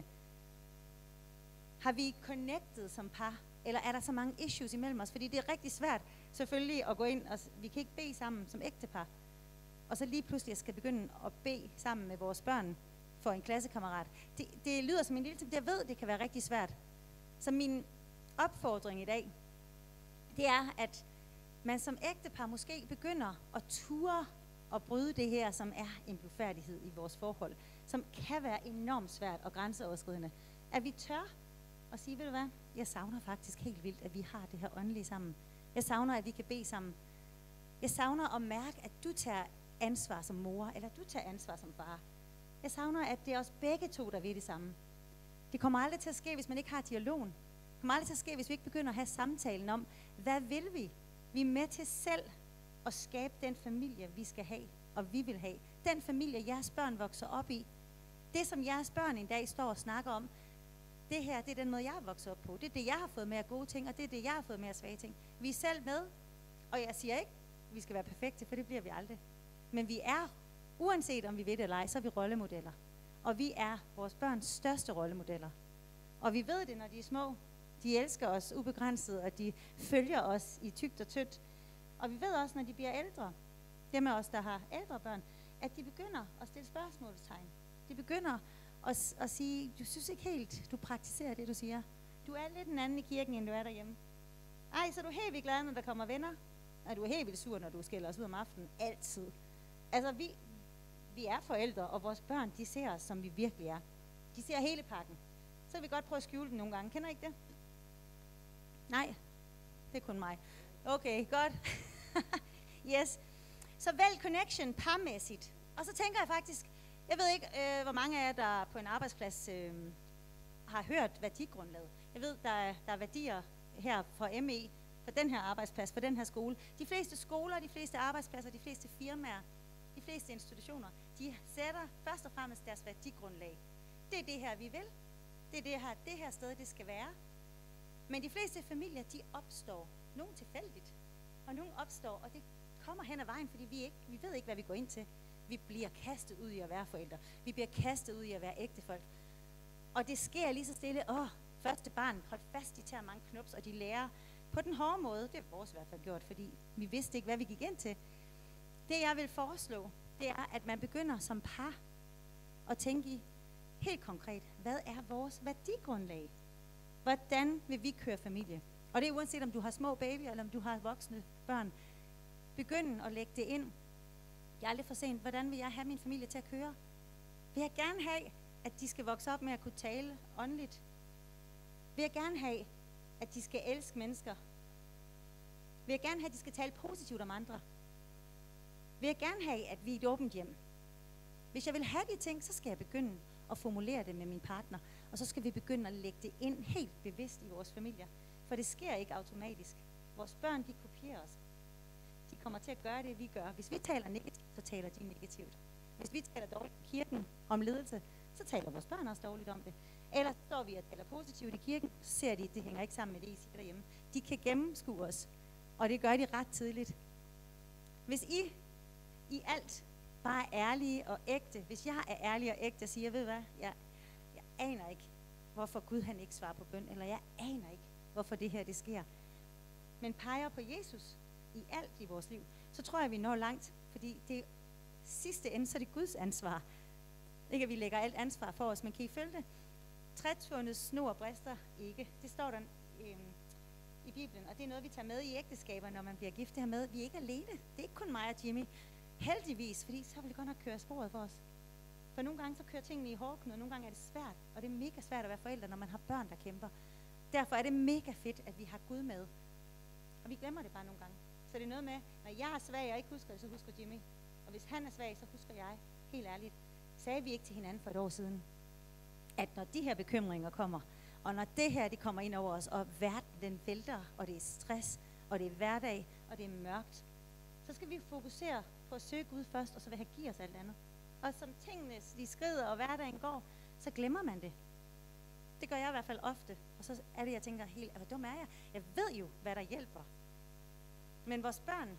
Har vi connected som par? Eller er der så mange issues imellem os? Fordi det er rigtig svært selvfølgelig at gå ind, og vi kan ikke bede sammen som ægtepar, og så lige pludselig skal begynde at bede sammen med vores børn for en klassekammerat. Det, det lyder som en lille ting, jeg ved, det kan være rigtig svært. Så min opfordring i dag, det er, at man som ægtepar måske begynder at ture og bryde det her, som er en blufærdighed i vores forhold, som kan være enormt svært og grænseoverskridende. At vi tør at sige, ved du hvad, jeg savner faktisk helt vildt, at vi har det her åndelige sammen. Jeg savner, at vi kan bede sammen. Jeg savner at mærke, at du tager ansvar som mor, eller du tager ansvar som far. Jeg savner, at det er os begge to, der ved det samme. Det kommer aldrig til at ske, hvis man ikke har dialogen. Det kommer aldrig til at ske, hvis vi ikke begynder at have samtalen om, hvad vil vi? Vi er med til selv at skabe den familie, vi skal have, og vi vil have. Den familie, jeres børn vokser op i. Det, som jeres børn en dag står og snakker om, det her, det er den måde, jeg er vokset op på. Det er det, jeg har fået med af gode ting, og det er det, jeg har fået med af svage ting. Vi er selv med, og jeg siger ikke, at vi skal være perfekte, for det bliver vi aldrig. Men vi er, uanset om vi ved det eller ej, så er vi rollemodeller. Og vi er vores børns største rollemodeller. Og vi ved det, når de er små. De elsker os ubegrænset, og de følger os i tykt og tyndt. Og vi ved også, når de bliver ældre, dem af os, der har ældre børn, at de begynder at stille spørgsmålstegn. De begynder at, at sige, du synes ikke helt, du praktiserer det, du siger. Du er lidt en anden i kirken, end du er derhjemme. Ej, så er du helt vildt glad, når der kommer venner. Og du er helt vildt sur, når du skælder os ud om aftenen. Altid. Altså, vi, vi er forældre, og vores børn, de ser os, som vi virkelig er. De ser hele pakken. Så kan vi godt prøve at skjule den nogle gange. Kender I ikke det? Nej, det er kun mig. Okay, godt. Yes. Så vælg connection parmæssigt. Og så tænker jeg faktisk, jeg ved ikke, øh, hvor mange af jer, der på en arbejdsplads øh, har hørt værdigrundlaget. Jeg ved, der er, der er værdier her fra M E, for den her arbejdsplads, for den her skole. De fleste skoler, de fleste arbejdspladser, de fleste firmaer, de fleste institutioner, de sætter først og fremmest deres værdigrundlag. Det er det her, vi vil. Det er det her, det her sted, det skal være. Men de fleste familier, de opstår. Nogle tilfældigt, og nogle opstår, og det kommer hen ad vejen, fordi vi, ikke, vi ved ikke, hvad vi går ind til. Vi bliver kastet ud i at være forældre. Vi bliver kastet ud i at være ægtefolk. Og det sker lige så stille. Åh, første barn, hold fast, de tager mange knups, og de lærer på den hårde måde. Det har vores i hvert fald gjort, fordi vi vidste ikke, hvad vi gik ind til. Det, jeg vil foreslå, det er, at man begynder som par at tænke i, helt konkret, hvad er vores værdigrundlag? Hvordan vil vi køre familie? Og det er uanset, om du har små babyer, eller om du har voksne børn. Begynd at lægge det ind. Jeg er lidt for sent. Hvordan vil jeg have min familie til at køre? Vil jeg gerne have, at de skal vokse op med at kunne tale åndeligt? Vil jeg gerne have, at de skal elske mennesker? Vil jeg gerne have, at de skal tale positivt om andre? Vil jeg gerne have, at vi er et åbent hjem? Hvis jeg vil have de ting, så skal jeg begynde at formulere det med min partner. Og så skal vi begynde at lægge det ind helt bevidst i vores familier. For det sker ikke automatisk. Vores børn, de kopierer os. De kommer til at gøre det, vi gør. Hvis vi taler negativt, så taler de negativt. Hvis vi taler dårligt i kirken om ledelse, så taler vores børn også dårligt om det. Eller står vi og taler positivt i kirken, så ser de, at det hænger ikke sammen med det, I siger derhjemme. De kan gennemskue os, og det gør de ret tidligt. Hvis I i alt bare er ærlige og ægte, hvis jeg er ærlig og ægte og siger, ved du hvad, jeg, jeg aner ikke, hvorfor Gud han ikke svarer på bøn, eller jeg aner ikke, hvorfor det her det sker, men peger på Jesus i alt i vores liv, så tror jeg, vi når langt, fordi det sidste ende, så er det Guds ansvar. Ikke at vi lægger alt ansvar for os, men kan I følge det? Trætårnets snor brister ikke. Det står der øhm, i Bibelen, og det er noget, vi tager med i ægteskaber, når man bliver gift. Det her med, vi er ikke alene. Det er ikke kun mig og Jimmy. Heldigvis, fordi så vil det godt nok køre sporet for os. For nogle gange så kører tingene i hårdknud, og nogle gange er det svært. Og det er mega svært at være forældre, når man har børn, der kæmper. Derfor er det mega fedt, at vi har Gud med. Og vi glemmer det bare nogle gange. Så det er noget med, når jeg er svag og ikke husker det, så husker Jimmy. Og hvis han er svag, så husker jeg. Helt ærligt. Sagde vi ikke til hinanden for et år siden, at når de her bekymringer kommer, og når det her det kommer ind over os, og verden den vælter, og det er stress, og det er hverdag, og det er mørkt, så skal vi fokusere på at søge Gud først, og så vil han give os alt andet. Og som tingene de skrider, og hverdagen går, så glemmer man det. Det gør jeg i hvert fald ofte. Og så er det, jeg tænker helt, hvor dum er jeg? Jeg ved jo, hvad der hjælper. Men vores børn,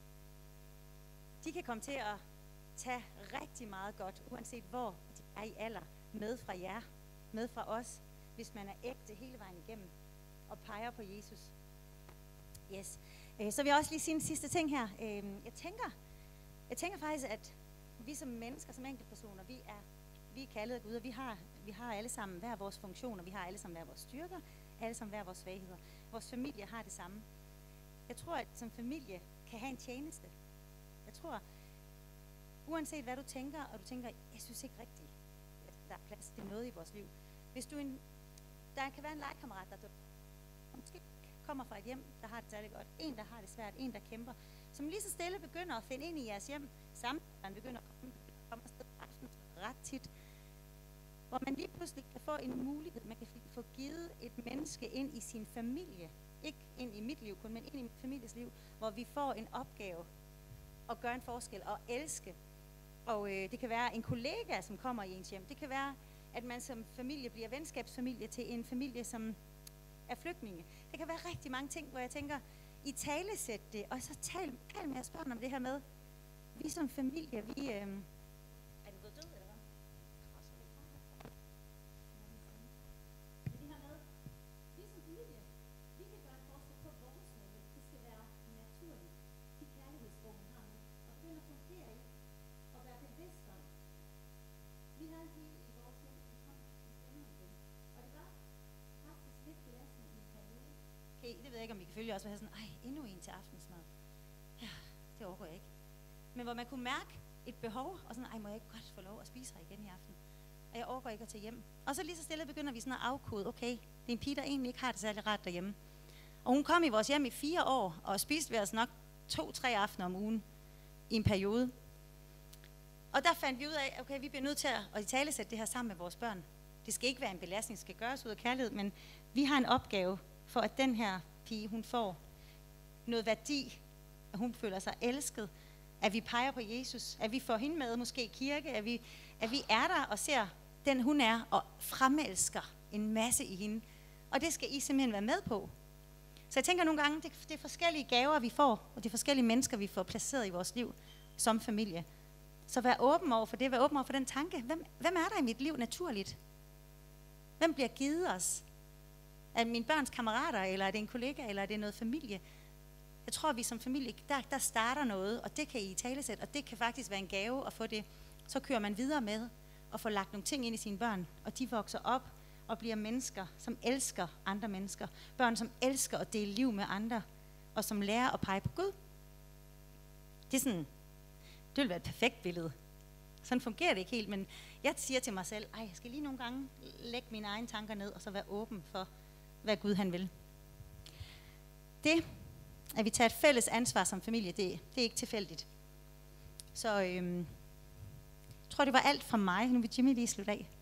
de kan komme til at tage rigtig meget godt, uanset hvor de er i alder, med fra jer, med fra os, hvis man er ægte hele vejen igennem, og peger på Jesus. Yes. Øh, så vil jeg også lige sige en sidste ting her. Øh, jeg tænker, jeg tænker faktisk, at vi som mennesker, som enkeltpersoner, vi er, vi er kaldet af Gud, og vi har, vi har alle sammen hver vores funktioner, vi har alle sammen hver vores styrker, alle sammen hver vores svagheder. Vores familie har det samme. Jeg tror, at som familie kan have en tjeneste. Jeg tror, uanset hvad du tænker, og du tænker, jeg synes ikke rigtigt, at der er plads til noget i vores liv. Hvis du en, der kan være en legekammerat, der måske kommer fra et hjem, der har det særlig godt. En, der har det svært. En, der kæmper. Som lige så stille begynder at finde ind i jeres hjem. Sammen, man begynder at komme, komme afsted aften ret tit. Hvor man lige pludselig kan få en mulighed. Man kan få givet et menneske ind i sin familie. Ikke ind i mit liv kun, men ind i min families liv. Hvor vi får en opgave at gøre en forskel og elske. Og øh, det kan være en kollega, som kommer i ens hjem. Det kan være, at man som familie bliver venskabsfamilie til en familie, som er flygtninge. Det kan være rigtig mange ting, hvor jeg tænker, i talesæt det, og så tal, tal med at spørge om det her med, vi som familie, vi... Øh, er den blevet død, eller hvad? Det her med, vi som familie, vi kan gøre en forskel på vores måde. Det skal være naturligt. De kærlighedsrum, man har nu, og begynde at fungere i, og være bevidst om. Vi havde en pige i vores hjem, som kom til Danmark igen, og det var faktisk lidt belastende i en periode. Okay, det ved jeg ikke, om I kan følge også, at have sådan, ej, endnu en til aftensmad. Ja, det overgår jeg ikke. Men hvor man kunne mærke et behov, og sådan, ej, må jeg ikke godt få lov at spise her igen i aften? Og jeg overgår ikke at tage hjem. Og så lige så stille begynder vi sådan at afkode, okay, det er en pige, der egentlig ikke har det særlig rart derhjemme. Og hun kom i vores hjem i fire år, og spiste ved os nok to-tre aftener om ugen i en periode. Og der fandt vi ud af, okay, vi bliver nødt til at italesætte det her sammen med vores børn. Det skal ikke være en belastning, det skal gøres ud af kærlighed, men vi har en opgave for, at den her pige, hun får noget værdi, at hun føler sig elsket, at vi peger på Jesus, at vi får hende med, måske i kirke, at vi, at vi er der og ser den, hun er, og fremelsker en masse i hende. Og det skal I simpelthen være med på. Så jeg tænker nogle gange, det, det er forskellige gaver, vi får, og det er forskellige mennesker, vi får placeret i vores liv som familie. Så vær åben over for det, vær åben over for den tanke. Hvem, hvem er der i mit liv naturligt? Hvem bliver givet os? Er det mine børns kammerater, eller er det en kollega, eller er det noget familie? Jeg tror, at vi som familie, der, der starter noget, og det kan I italesætte, og det kan faktisk være en gave at få det. Så kører man videre med og får lagt nogle ting ind i sine børn, og de vokser op og bliver mennesker, som elsker andre mennesker. Børn, som elsker at dele liv med andre, og som lærer at pege på Gud. Det er sådan, det vil være et perfekt billede. Sådan fungerer det ikke helt, men jeg siger til mig selv, ej, jeg skal lige nogle gange lægge mine egne tanker ned, og så være åben for, hvad Gud han vil. Det, at vi tager et fælles ansvar som familie, det, det er ikke tilfældigt. Så øhm, jeg tror, det var alt fra mig. Nu vil Jimmy lige slutte af.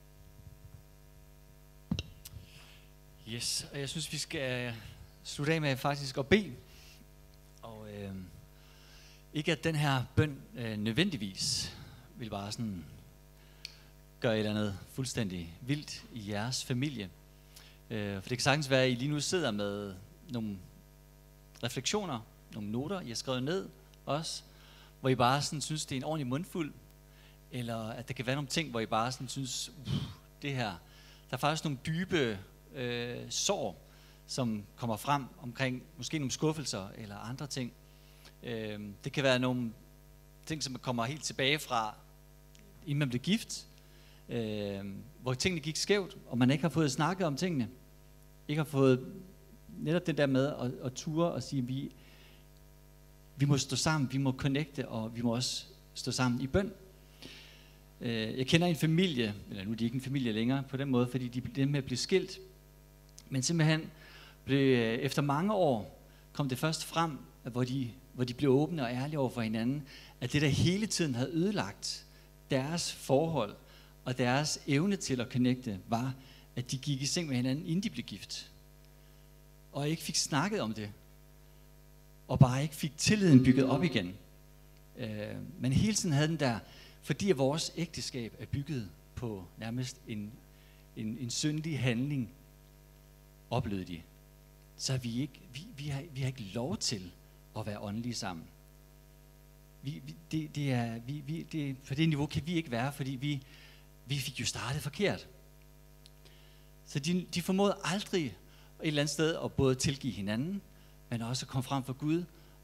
Yes, og jeg synes, vi skal slutte af med faktisk at bede. Og øh, ikke at den her bøn øh, nødvendigvis vil bare sådan gøre et eller andet fuldstændig vildt i jeres familie. Øh, for det kan sagtens være, at I lige nu sidder med nogle refleksioner, nogle noter, I har skrevet ned også, hvor I bare sådan synes, det er en ordentlig mundfuld, eller at der kan være nogle ting, hvor I bare sådan synes, uh, det her, der er faktisk nogle dybe øh, sår, som kommer frem omkring måske nogle skuffelser eller andre ting. Øh, det kan være nogle ting, som kommer helt tilbage fra, inden man blev gift, øh, hvor tingene gik skævt, og man ikke har fået snakket om tingene. Ikke har fået netop det der med at, at ture og sige, at vi, vi må stå sammen, vi må connecte, og vi må også stå sammen i bøn. Øh, jeg kender en familie, eller nu er de ikke en familie længere på den måde, fordi de blev med at blive skilt, men simpelthen blev, efter mange år kom det først frem, hvor de, hvor de blev åbne og ærlige over for hinanden, at det der hele tiden havde ødelagt deres forhold og deres evne til at connecte, var, at de gik i seng med hinanden, inden de blev gift. Og ikke fik snakket om det. Og bare ikke fik tilliden bygget op igen. Øh, men hele tiden havde den der, fordi at vores ægteskab er bygget på nærmest en, en, en syndig handling, oplevede de. Så vi, ikke, vi, vi, har, vi har ikke lov til at være åndelige sammen. Vi, vi, det, det er, vi, vi, det, på det niveau kan vi ikke være, fordi vi, vi fik jo startet forkert. Så de, de formåede aldrig et eller andet sted at både tilgive hinanden, men også at komme frem for Gud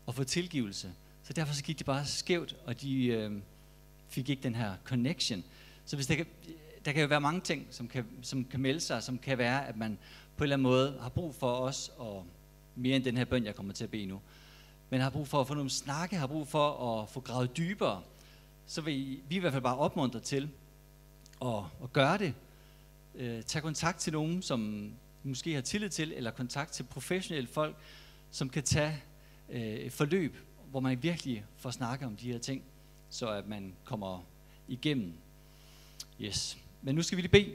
og få tilgivelse. Så derfor så gik det bare skævt, og de øh, fik ikke den her connection. Så hvis der, kan, der kan jo være mange ting, som kan, som kan melde sig, som kan være, at man på en eller anden måde har brug for os, og mere end den her bøn, jeg kommer til at bede nu, men har brug for at få nogle snakke, har brug for at få gravet dybere, så vil vi i hvert fald bare opmuntre til at, at gøre det. Øh, tag kontakt til nogen, som måske har tillid til, eller kontakt til professionelle folk, som kan tage øh, et forløb, hvor man virkelig får snakket om de her ting, så at man kommer igennem. Yes. Men nu skal vi lige bede.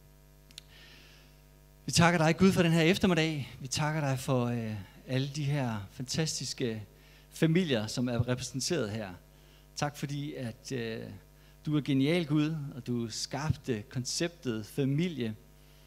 Vi takker dig, Gud, for den her eftermiddag. Vi takker dig for øh, alle de her fantastiske familier, som er repræsenteret her. Tak fordi, at øh, du er genial, Gud, og du skabte konceptet familie.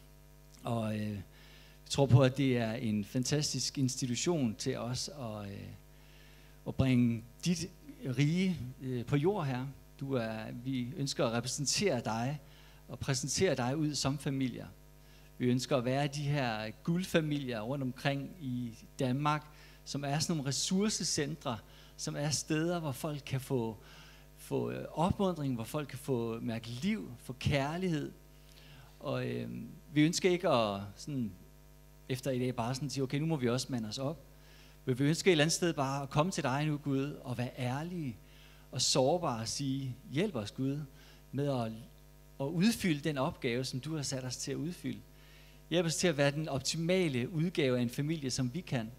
Og øh, vi tror på, at det er en fantastisk institution til os at, øh, at bringe dit rige øh, på jord her. Du er, vi ønsker at repræsentere dig og præsentere dig ud som familier. Vi ønsker at være de her guldfamilier rundt omkring i Danmark, som er sådan nogle ressourcecentre, som er steder, hvor folk kan få, få opmuntring, hvor folk kan få mærke liv, få kærlighed. Og øh, vi ønsker ikke at sådan, efter i dag bare sådan sige, okay, nu må vi også mande os op. Men vi ønsker et eller andet sted bare at komme til dig nu, Gud, og være ærlige og sårbare og sige, hjælp os, Gud, med at, at udfylde den opgave, som du har sat os til at udfylde. Hjælp os til at være den optimale udgave af en familie, som vi kan.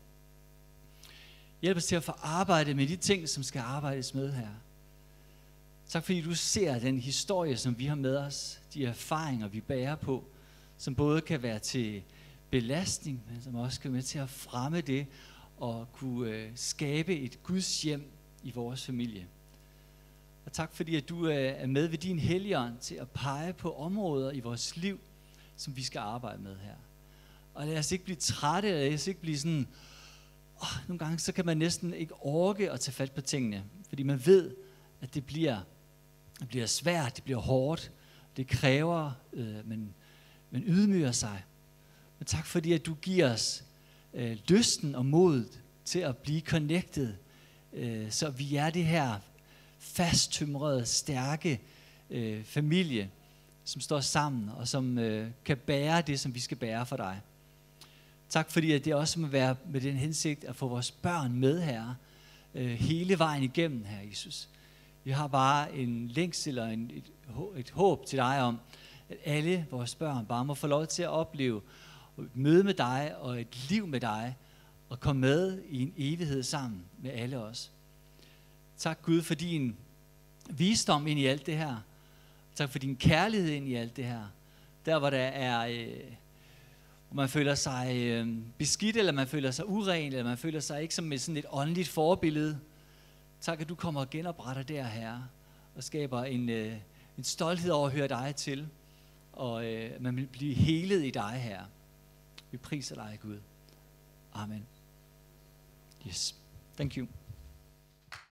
Hjælp os til at få arbejdet med de ting, som skal arbejdes med her. Tak fordi du ser den historie, som vi har med os, de erfaringer, vi bærer på, som både kan være til belastning, men som også kan være med til at fremme det og kunne øh, skabe et Guds hjem i vores familie. Og tak fordi, at du øh, er med ved din Helligånd til at pege på områder i vores liv, som vi skal arbejde med her. Og lad os ikke blive trætte, lad os ikke blive sådan, åh, nogle gange så kan man næsten ikke orke at tage fat på tingene, fordi man ved, at det bliver, det bliver svært, det bliver hårdt, det kræver, øh, men man ydmyger sig. Men tak fordi, at du giver os øh, lysten og modet til at blive connected, øh, så vi er det her fasttømrede, stærke øh, familie, som står sammen og som øh, kan bære det, som vi skal bære for dig. Tak fordi, at det også må være med den hensigt at få vores børn med her, øh, hele vejen igennem her, Jesus. Vi har bare en længsel og en, et, et håb til dig om, at alle vores børn bare må få lov til at opleve et møde med dig og et liv med dig, og komme med i en evighed sammen med alle os. Tak Gud for din visdom ind i alt det her. Tak for din kærlighed ind i alt det her. Der hvor der er, øh, hvor man føler sig øh, beskidt, eller man føler sig uren, eller man føler sig ikke som et, sådan et åndeligt forbillede. Tak at du kommer og genopretter der, Herre, og skaber en, øh, en stolthed over at høre dig til, og øh, man vil blive helet i dig, Herre. Vi priser dig, Gud. Amen. Yes. Thank you.